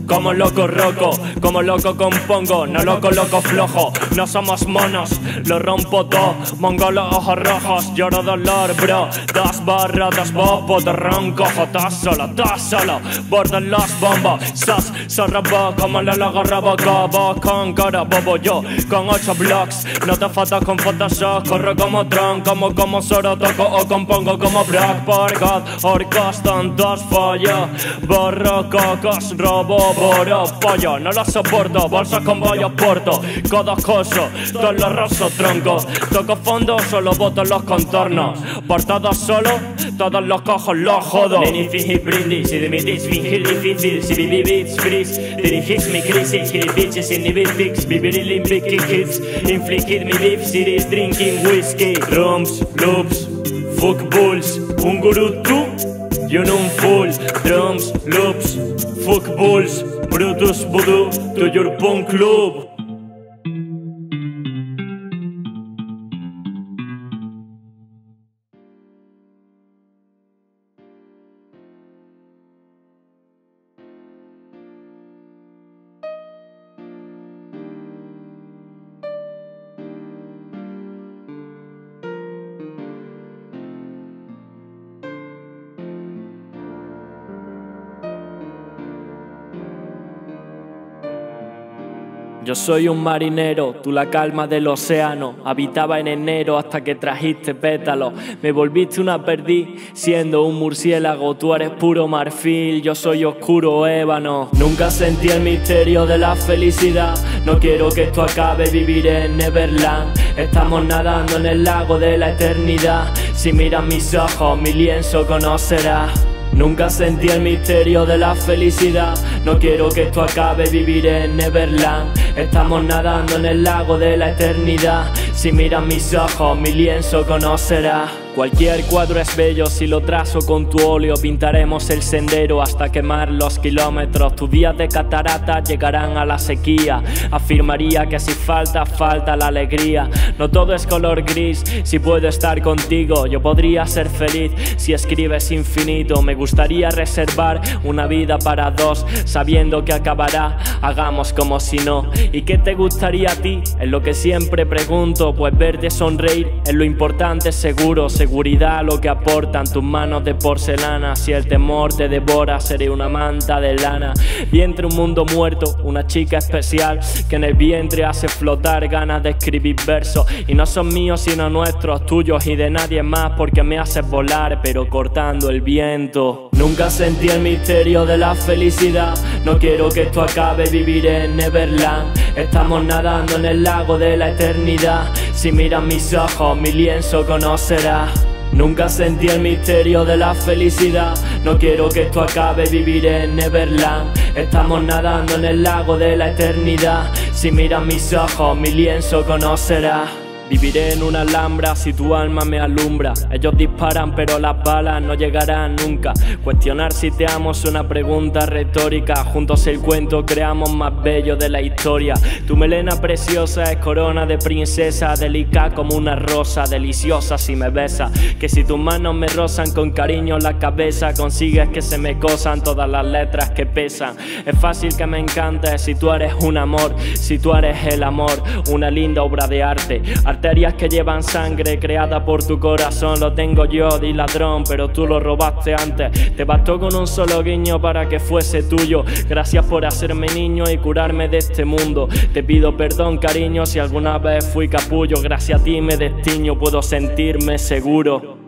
como loco roco, como loco compongo, no loco flojo. No somos monos, lo rompo todo, mongolos ojos rojos, lloro dolor, bro. Dos borros, dos bobos, dos ronco, todo solo, bordo los bombos. Sos robot, como los logos Robocop, con coro, bobo yo, con 8 blocks. No te fotos con Photoshop, corro como Tron, como Soro, toco o compongo como Brock. Por God, orcos, tontos, follo, borro, cocos, robo, boro, pollo. No lo soporto, bolsos con bollos porto, codos coso, todos los rosos troncos. Toco fondo, solo boto los contornos. Por todos solo, todos los cojos los jodo. Neni fingir brindis, si dimitís fingir difícil. Si vivís freeze, dirigís mi crisis. Hit bitches, inhibir pics, vivir Olympic hits. Infligid mi beef, cities, drinking whiskey. Drums, loops, fuck bulls. Un gurú tú y un full. Drums, loops, fuck bulls. Brutus, voodoo, to your punk club. Yo soy un marinero, tú la calma del océano. Habitaba en enero hasta que trajiste pétalos. Me volviste una perdiz siendo un murciélago. Tú eres puro marfil, yo soy oscuro ébano. Nunca sentí el misterio de la felicidad. No quiero que esto acabe, viviré en Neverland. Estamos nadando en el lago de la eternidad. Si miras mis ojos, mi lienzo conocerás. Nunca sentí el misterio de la felicidad. No quiero que esto acabe, viviré en Neverland. Estamos nadando en el lago de la eternidad. Si miras mis ojos, mi lienzo conocerás. Cualquier cuadro es bello si lo trazo con tu óleo. Pintaremos el sendero hasta quemar los kilómetros. Tus días de catarata llegarán a la sequía. Afirmaría que si falta la alegría. No todo es color gris, si puedo estar contigo. Yo podría ser feliz si escribes infinito. Me gustaría reservar una vida para dos, sabiendo que acabará, hagamos como si no. ¿Y qué te gustaría a ti? Es lo que siempre pregunto. Pues verte sonreír es lo importante seguro. Seguridad lo que aportan tus manos de porcelana. Si el temor te devora, seré una manta de lana. Vientre un mundo muerto, una chica especial que en el vientre hace flotar ganas de escribir versos. Y no son míos sino nuestros, tuyos y de nadie más, porque me haces volar pero cortando el viento. Nunca sentí el misterio de la felicidad. No quiero que esto acabe, viviré en Neverland. Estamos nadando en el lago de la eternidad. Si miras mis ojos, mi lienzo conocerás. Nunca sentí el misterio de la felicidad. No quiero que esto acabe, viviré en Neverland. Estamos nadando en el lago de la eternidad. Si miras mis ojos, mi lienzo conocerás. Viviré en una alhambra si tu alma me alumbra. Ellos disparan pero las balas no llegarán nunca. Cuestionar si te amo es una pregunta retórica. Juntos el cuento creamos más bello de la historia. Tu melena preciosa es corona de princesa, delicada como una rosa, deliciosa si me besas. Que si tus manos me rozan con cariño la cabeza, consigues que se me cosan todas las letras que pesan. Es fácil que me encantes si tú eres un amor, si tú eres el amor, una linda obra de arte. Arterias que llevan sangre creada por tu corazón. Lo tengo yo, di ladrón, pero tú lo robaste antes. Te bastó con un solo guiño para que fuese tuyo. Gracias por hacerme niño y curarme de este mundo. Te pido perdón, cariño, si alguna vez fui capullo. Gracias a ti me destiño, puedo sentirme seguro.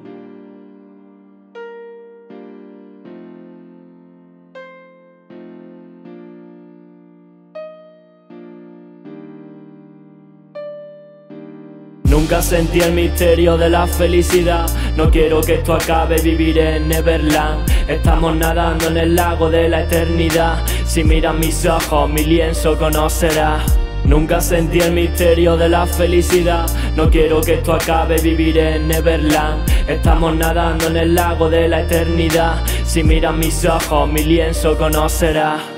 Nunca sentí el misterio de la felicidad. No quiero que esto acabe, viviré en Neverland. Estamos nadando en el lago de la eternidad. Si miras mis ojos, mi lienzo conocerás. Nunca sentí el misterio de la felicidad. No quiero que esto acabe, viviré en Neverland. Estamos nadando en el lago de la eternidad. Si miras mis ojos, mi lienzo conocerás.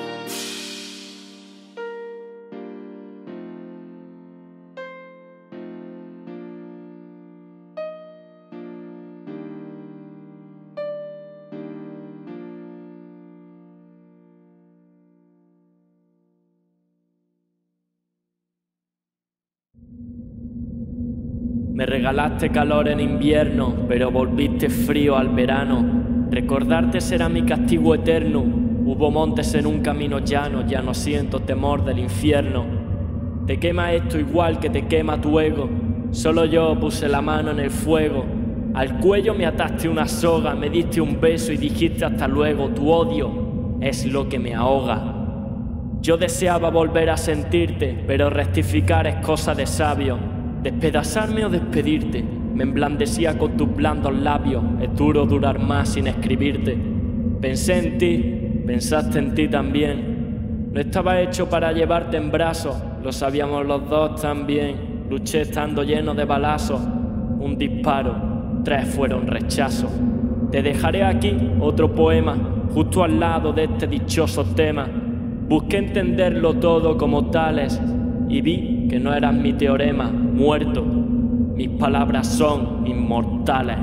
Me regalaste calor en invierno, pero volviste frío al verano. Recordarte será mi castigo eterno. Hubo montes en un camino llano, ya no siento temor del infierno. Te quema esto igual que te quema tu ego. Solo yo puse la mano en el fuego. Al cuello me ataste una soga, me diste un beso y dijiste hasta luego. Tu odio es lo que me ahoga. Yo deseaba volver a sentirte, pero rectificar es cosa de sabio. Despedazarme o despedirte, me emblandecía con tus blandos labios. Es duro durar más sin escribirte. Pensé en ti, pensaste en ti también. No estaba hecho para llevarte en brazos, lo sabíamos los dos también. Luché estando lleno de balazos, un disparo, 3 fueron rechazos. Te dejaré aquí otro poema, justo al lado de este dichoso tema. Busqué entenderlo todo como tales y vi que no eras mi teorema, muerto. Mis palabras son inmortales.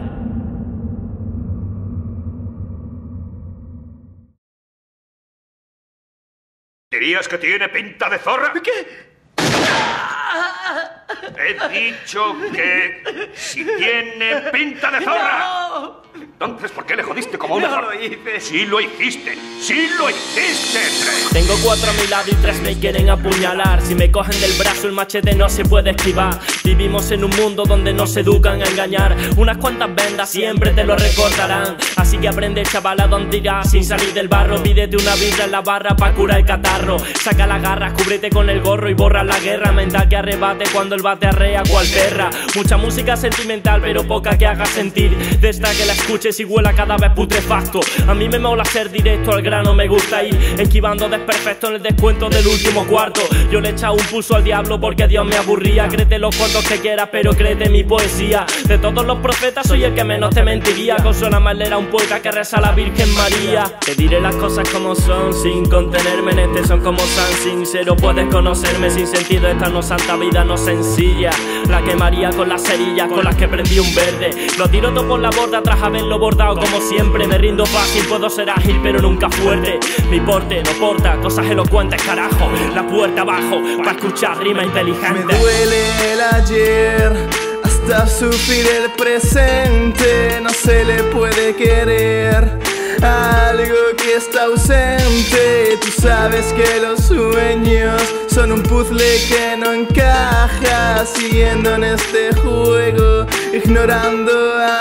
¿Dirías que tiene pinta de zorra? ¿Qué? He dicho que si tiene pinta de zorra. ¡No! Entonces, ¿por qué le jodiste como una zorra? No lo hice. ¡Sí lo hiciste! ¡Sí lo hiciste! Tengo 4 a mi lado y 3 me quieren apuñalar. Si me cogen del brazo el machete no se puede esquivar. Vivimos en un mundo donde nos educan a engañar. Unas cuantas vendas siempre te lo recordarán. Así que aprende, chaval, a dónde irás sin salir del barro. Pídete una birra en la barra pa' curar el catarro. Saca las garras, cúbrete con el gorro y borra la guerra mental que arrebate cuando el bate arrea cual perra. Mucha música sentimental pero poca que haga sentir. De esta que la escuches y huela cada vez putrefacto. A mí me mola ser directo al grano, me gusta ir esquivando desperfectos en el descuento del último cuarto. Yo le he echado un pulso al diablo porque Dios me aburría. Créete los cuantos que quieras pero créete mi poesía. De todos los profetas soy el que menos te mentiría. Consuela más era un poeta que reza a la Virgen María. Te diré las cosas como son sin contenerme en este son como San sincero. Puedes conocerme sin sentido, esta no santa vida no sencilla. La quemaría con las cerillas con las que prendí un verde. Lo tiro todo por la borda tras haberlo bordado como siempre. Me rindo fácil, puedo ser ágil pero nunca fuerte. Mi porte no porta cosas elocuentes, carajo. La puerta abajo para escuchar rima inteligente. Me duele el ayer hasta sufrir el presente. No se le puede querer algo que está ausente. Tú sabes que los sueños son un puzzle que no encaja. Siguiendo en este juego, ignorando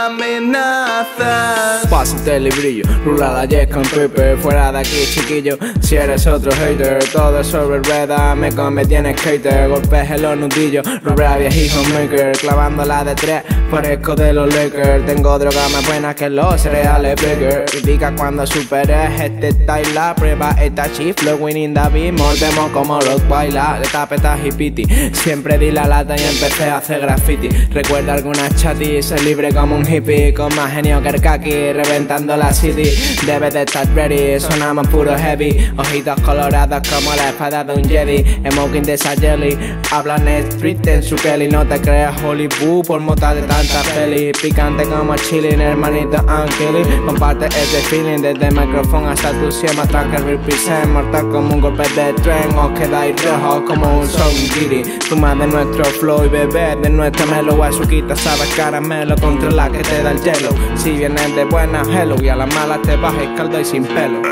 amenazas. Pásate el librillo, rula la Jet con Pepe. Fuera de aquí, chiquillo, si eres otro hater. Todo sobre ruedas, me convertí en skater. Golpes en los nudillos, rubra viejijo maker. Clavándola de 3, parezco de los Lakers. Tengo drogas más buenas que los cereales bigger. Critica cuando superes este style. La prueba esta chiflo, winning David. Mordemos como los bailas, de tapetas y piti. Siempre di la lata y empecé a hacer graffiti. Recuerda algunas chatis, ser libre como un hippie. Con más genio que el kaki, reventando la city. Debes de estar ready, sonamos puro heavy. Ojitos colorados como la espada de un Jedi. Smoking de esa jelly, hablan street en su Kelly. No te creas Hollywood por mota de tanta peli. Picante como chilling, hermanito Ankeli. Comparte este feeling desde el micrófono hasta tu siema. Track el represent, mortal como un golpe de tren. Os quedáis rojos como un son giri. Toma de nuestro flow y bebé de nuestra melo. Azuquita sabe caramelo contra la que te da el hielo. Si vienes de buena, hello. Y a las malas te bajas caldo y sin pelo.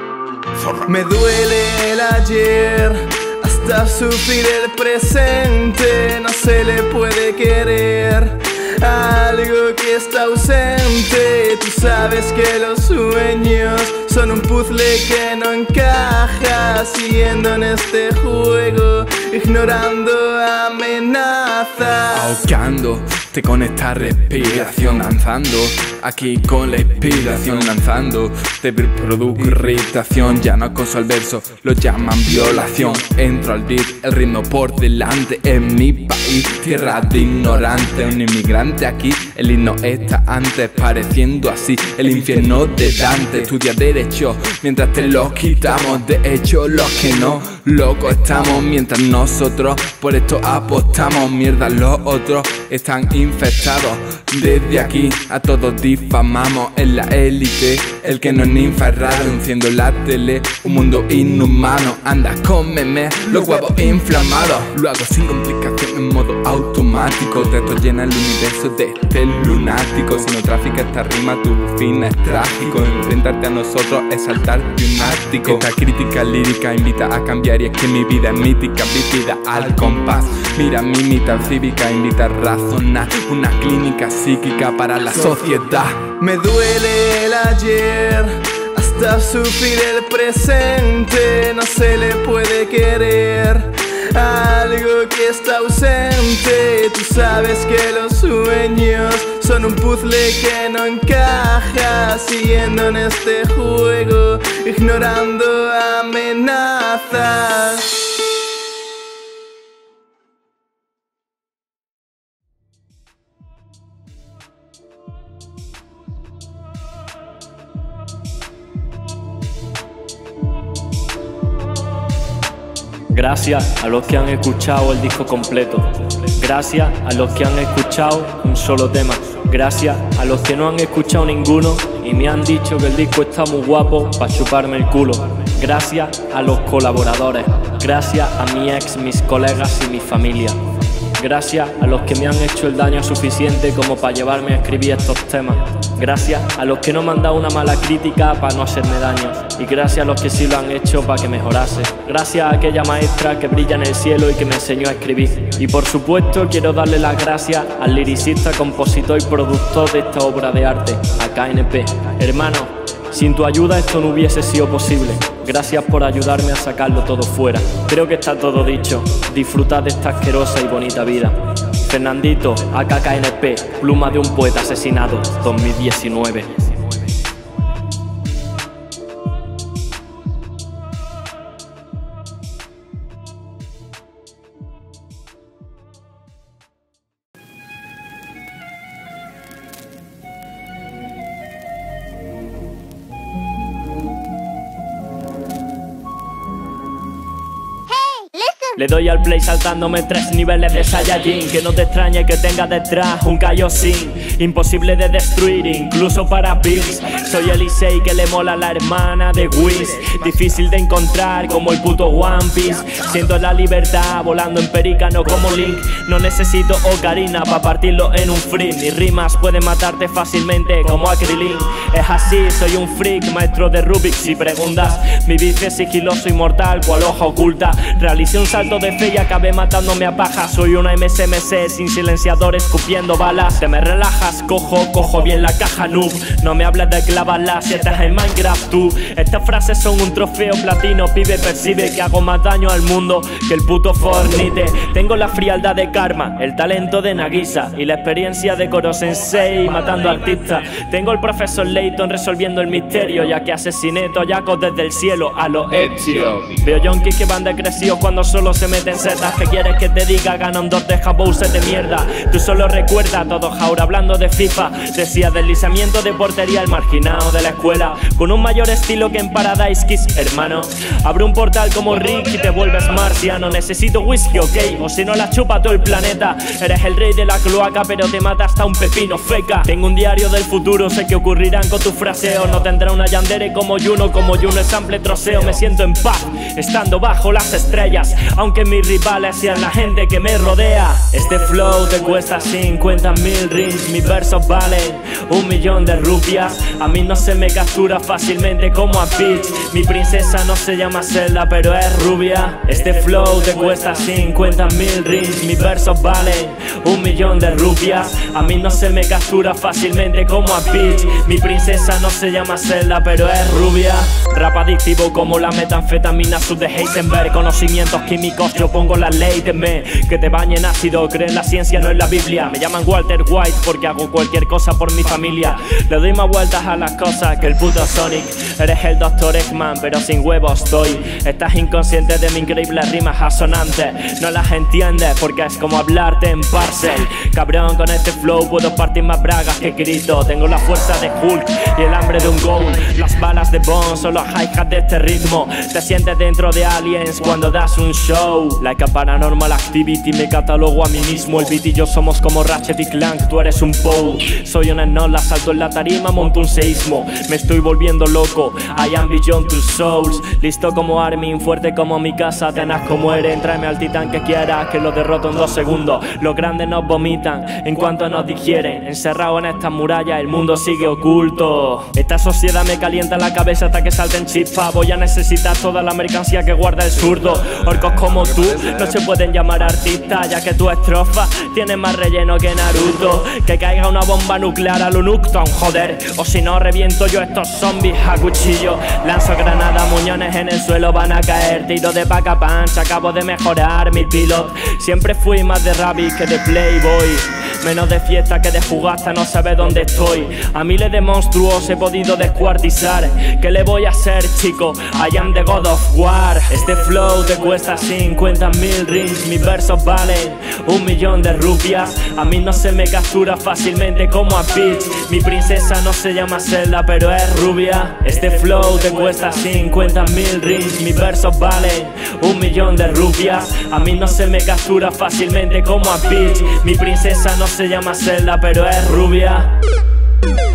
Me duele el ayer hasta sufrir el presente. No se le puede querer algo que está ausente. Tú sabes que los sueños son un puzzle que no encaja. Siguiendo en este juego, ignorando amenazas. Ahogándote con esta respiración. Danzando aquí con la inspiración. Lanzando te produzco irritación. Ya no acoso al verso, lo llaman violación. Entro al beat, el ritmo por delante. En mi país, tierra de ignorante. Un inmigrante aquí, el himno está antes. Pareciendo así el infierno de Dante. Estudia derecho mientras te lo quitamos. De hecho, los que no, locos estamos. Mientras nosotros por esto apostamos. Mierda los otros están infectados. Desde aquí a todos difamamos en la élite. El que no es ninfa es raro, enciendo la tele, un mundo inhumano. Anda, cómeme los huevos inflamados. Lo hago sin complicación en modo automático. Texto llena el universo de este lunático. Si no trafica esta rima, tu fin es trágico. Enfrentarte a nosotros es saltarte un ático. Esta crítica lírica invita a cambiar, y es que mi vida es mítica, vivida al compás. Mira mi mitad cívica, invita a razonar. Una clínica psíquica para la sociedad. Me duele el ayer hasta sufrir el presente. No se le puede querer algo que está ausente. Tú sabes que los sueños son un puzzle que no encaja. Siguiendo en este juego, ignorando amenazas. Gracias a los que han escuchado el disco completo. Gracias a los que han escuchado un solo tema. Gracias a los que no han escuchado ninguno y me han dicho que el disco está muy guapo para chuparme el culo. Gracias a los colaboradores. Gracias a mi ex, mis colegas y mi familia. Gracias a los que me han hecho el daño suficiente como para llevarme a escribir estos temas. Gracias a los que no me han dado una mala crítica para no hacerme daño. Y gracias a los que sí lo han hecho para que mejorase. Gracias a aquella maestra que brilla en el cielo y que me enseñó a escribir. Y por supuesto quiero darle las gracias al liricista, compositor y productor de esta obra de arte, a KNP. Hermano, sin tu ayuda esto no hubiese sido posible. Gracias por ayudarme a sacarlo todo fuera. Creo que está todo dicho. Disfrutad de esta asquerosa y bonita vida. Fernandito, AKKNP, pluma de un poeta asesinado, 2019. Le doy al play saltándome 3 niveles de Saiyajin. Que no te extrañe que tenga detrás un Kaioshin. Imposible de destruir, incluso para Bills. Soy el Issei que le mola a la hermana de Whis. Difícil de encontrar como el puto One Piece. Siento la libertad volando en pelícano como Link. No necesito ocarina para partirlo en un freak. Ni rimas pueden matarte fácilmente como Akrilin. Es así, soy un freak, maestro de Rubik. Si preguntas, mi bici es sigiloso y mortal, cual hoja oculta. Realicé un salto de fe y acabé matándome a paja. Soy una MSMC sin silenciador escupiendo balas. Te me relajas, cojo bien la caja, noob. No me hables de clavarlas si estás en Minecraft tú. Estas frases son un trofeo platino. Pibe, percibe que hago más daño al mundo que el puto Fornite. Tengo la frialdad de Karma, el talento de Nagisa y la experiencia de Koro Sensei matando artistas. Tengo el profesor Layton resolviendo el misterio, ya que asesiné toyacos desde el cielo a los Ezio. Veo yonkis que van decrecidos cuando solo se meten setas. ¿Qué quieres que te diga? Ganan 2 de Jabouset de mierda. Tú solo recuerda todos ahora hablando de FIFA. Decía deslizamiento de portería, el marginado de la escuela, con un mayor estilo que en Paradise Kiss. Hermano, abre un portal como Rick y te vuelves marciano. Necesito whisky, ok, o si no la chupa todo el planeta. Eres el rey de la cloaca pero te mata hasta un pepino feca. Tengo un diario del futuro, sé que ocurrirán con tus fraseos. No tendrá una Yandere como Juno es sample troceo. Me siento en paz, estando bajo las estrellas, aunque mis rivales sean la gente que me rodea. Este flow te cuesta 50.000 rings, mis versos valen 1.000.000 de rupias. A mí no se me captura fácilmente como a Peach. Mi princesa no se llama Zelda pero es rubia. Este flow te cuesta 50.000 rings, mis versos valen 1.000.000 de rupias. A mí no se me captura fácilmente como a Peach. Mi princesa no se llama Zelda pero es rubia. Rap adictivo como la metanfetamina sub de Heisenberg. Conocimientos químicos, yo pongo la ley, teme que te bañe en ácido. Cree en la ciencia, no en la Biblia. Me llaman Walter White porque hago cualquier cosa por mi familia. Le doy más vueltas a las cosas que el puto Sonic. Eres el Dr. Eggman pero sin huevos estoy. Estás inconsciente de mis increíbles rimas asonantes. No las entiendes porque es como hablarte en parcel. Cabrón, con este flow puedo partir más bragas que Cristo. Tengo la fuerza de Hulk y el hambre de un ghoul. Las balas de Bond son los hi-hats de este ritmo. Te sientes dentro de Aliens cuando das un show. flow. Like a paranormal activity, me catalogo a mí mismo. El beat y yo somos como Ratchet y Clank, tú eres un Poe. Soy una enola, salto en la tarima, monto un seísmo. Me estoy volviendo loco, I am beyond two souls. Listo como Armin, fuerte como mi casa, tenaz como Eren. Tráeme al titán que quieras, que lo derroto en 2 segundos. Los grandes nos vomitan en cuanto nos digieren. Encerrado en estas murallas, el mundo sigue oculto. Esta sociedad me calienta la cabeza hasta que salten chispas. Voy a necesitar toda la mercancía que guarda el zurdo. Orcos como tú no se pueden llamar artistas, ya que tu estrofa tiene más relleno que Naruto. Que caiga una bomba nuclear a lo Nukton, joder. O si no, reviento yo estos zombies a cuchillo. Lanzo granadas, muñones en el suelo van a caer. Tiro de pack a punch, acabo de mejorar mi pilot. Siempre fui más de rabbit que de playboy. Menos de fiesta que de jugasta, no sabe dónde estoy. A miles de monstruos he podido descuartizar. ¿Qué le voy a hacer, chico? I am the God of War. Este flow te cuesta 50.000 rings. Mis versos valen 1.000.000 de rupias. A mí no se me captura fácilmente como a Peach. Mi princesa no se llama Zelda, pero es rubia. Este flow te cuesta 50.000 rings. Mis versos valen 1.000.000 de rupias. A mí no se me captura fácilmente como a Peach. Mi princesa no se llama Zelda, pero es rubia.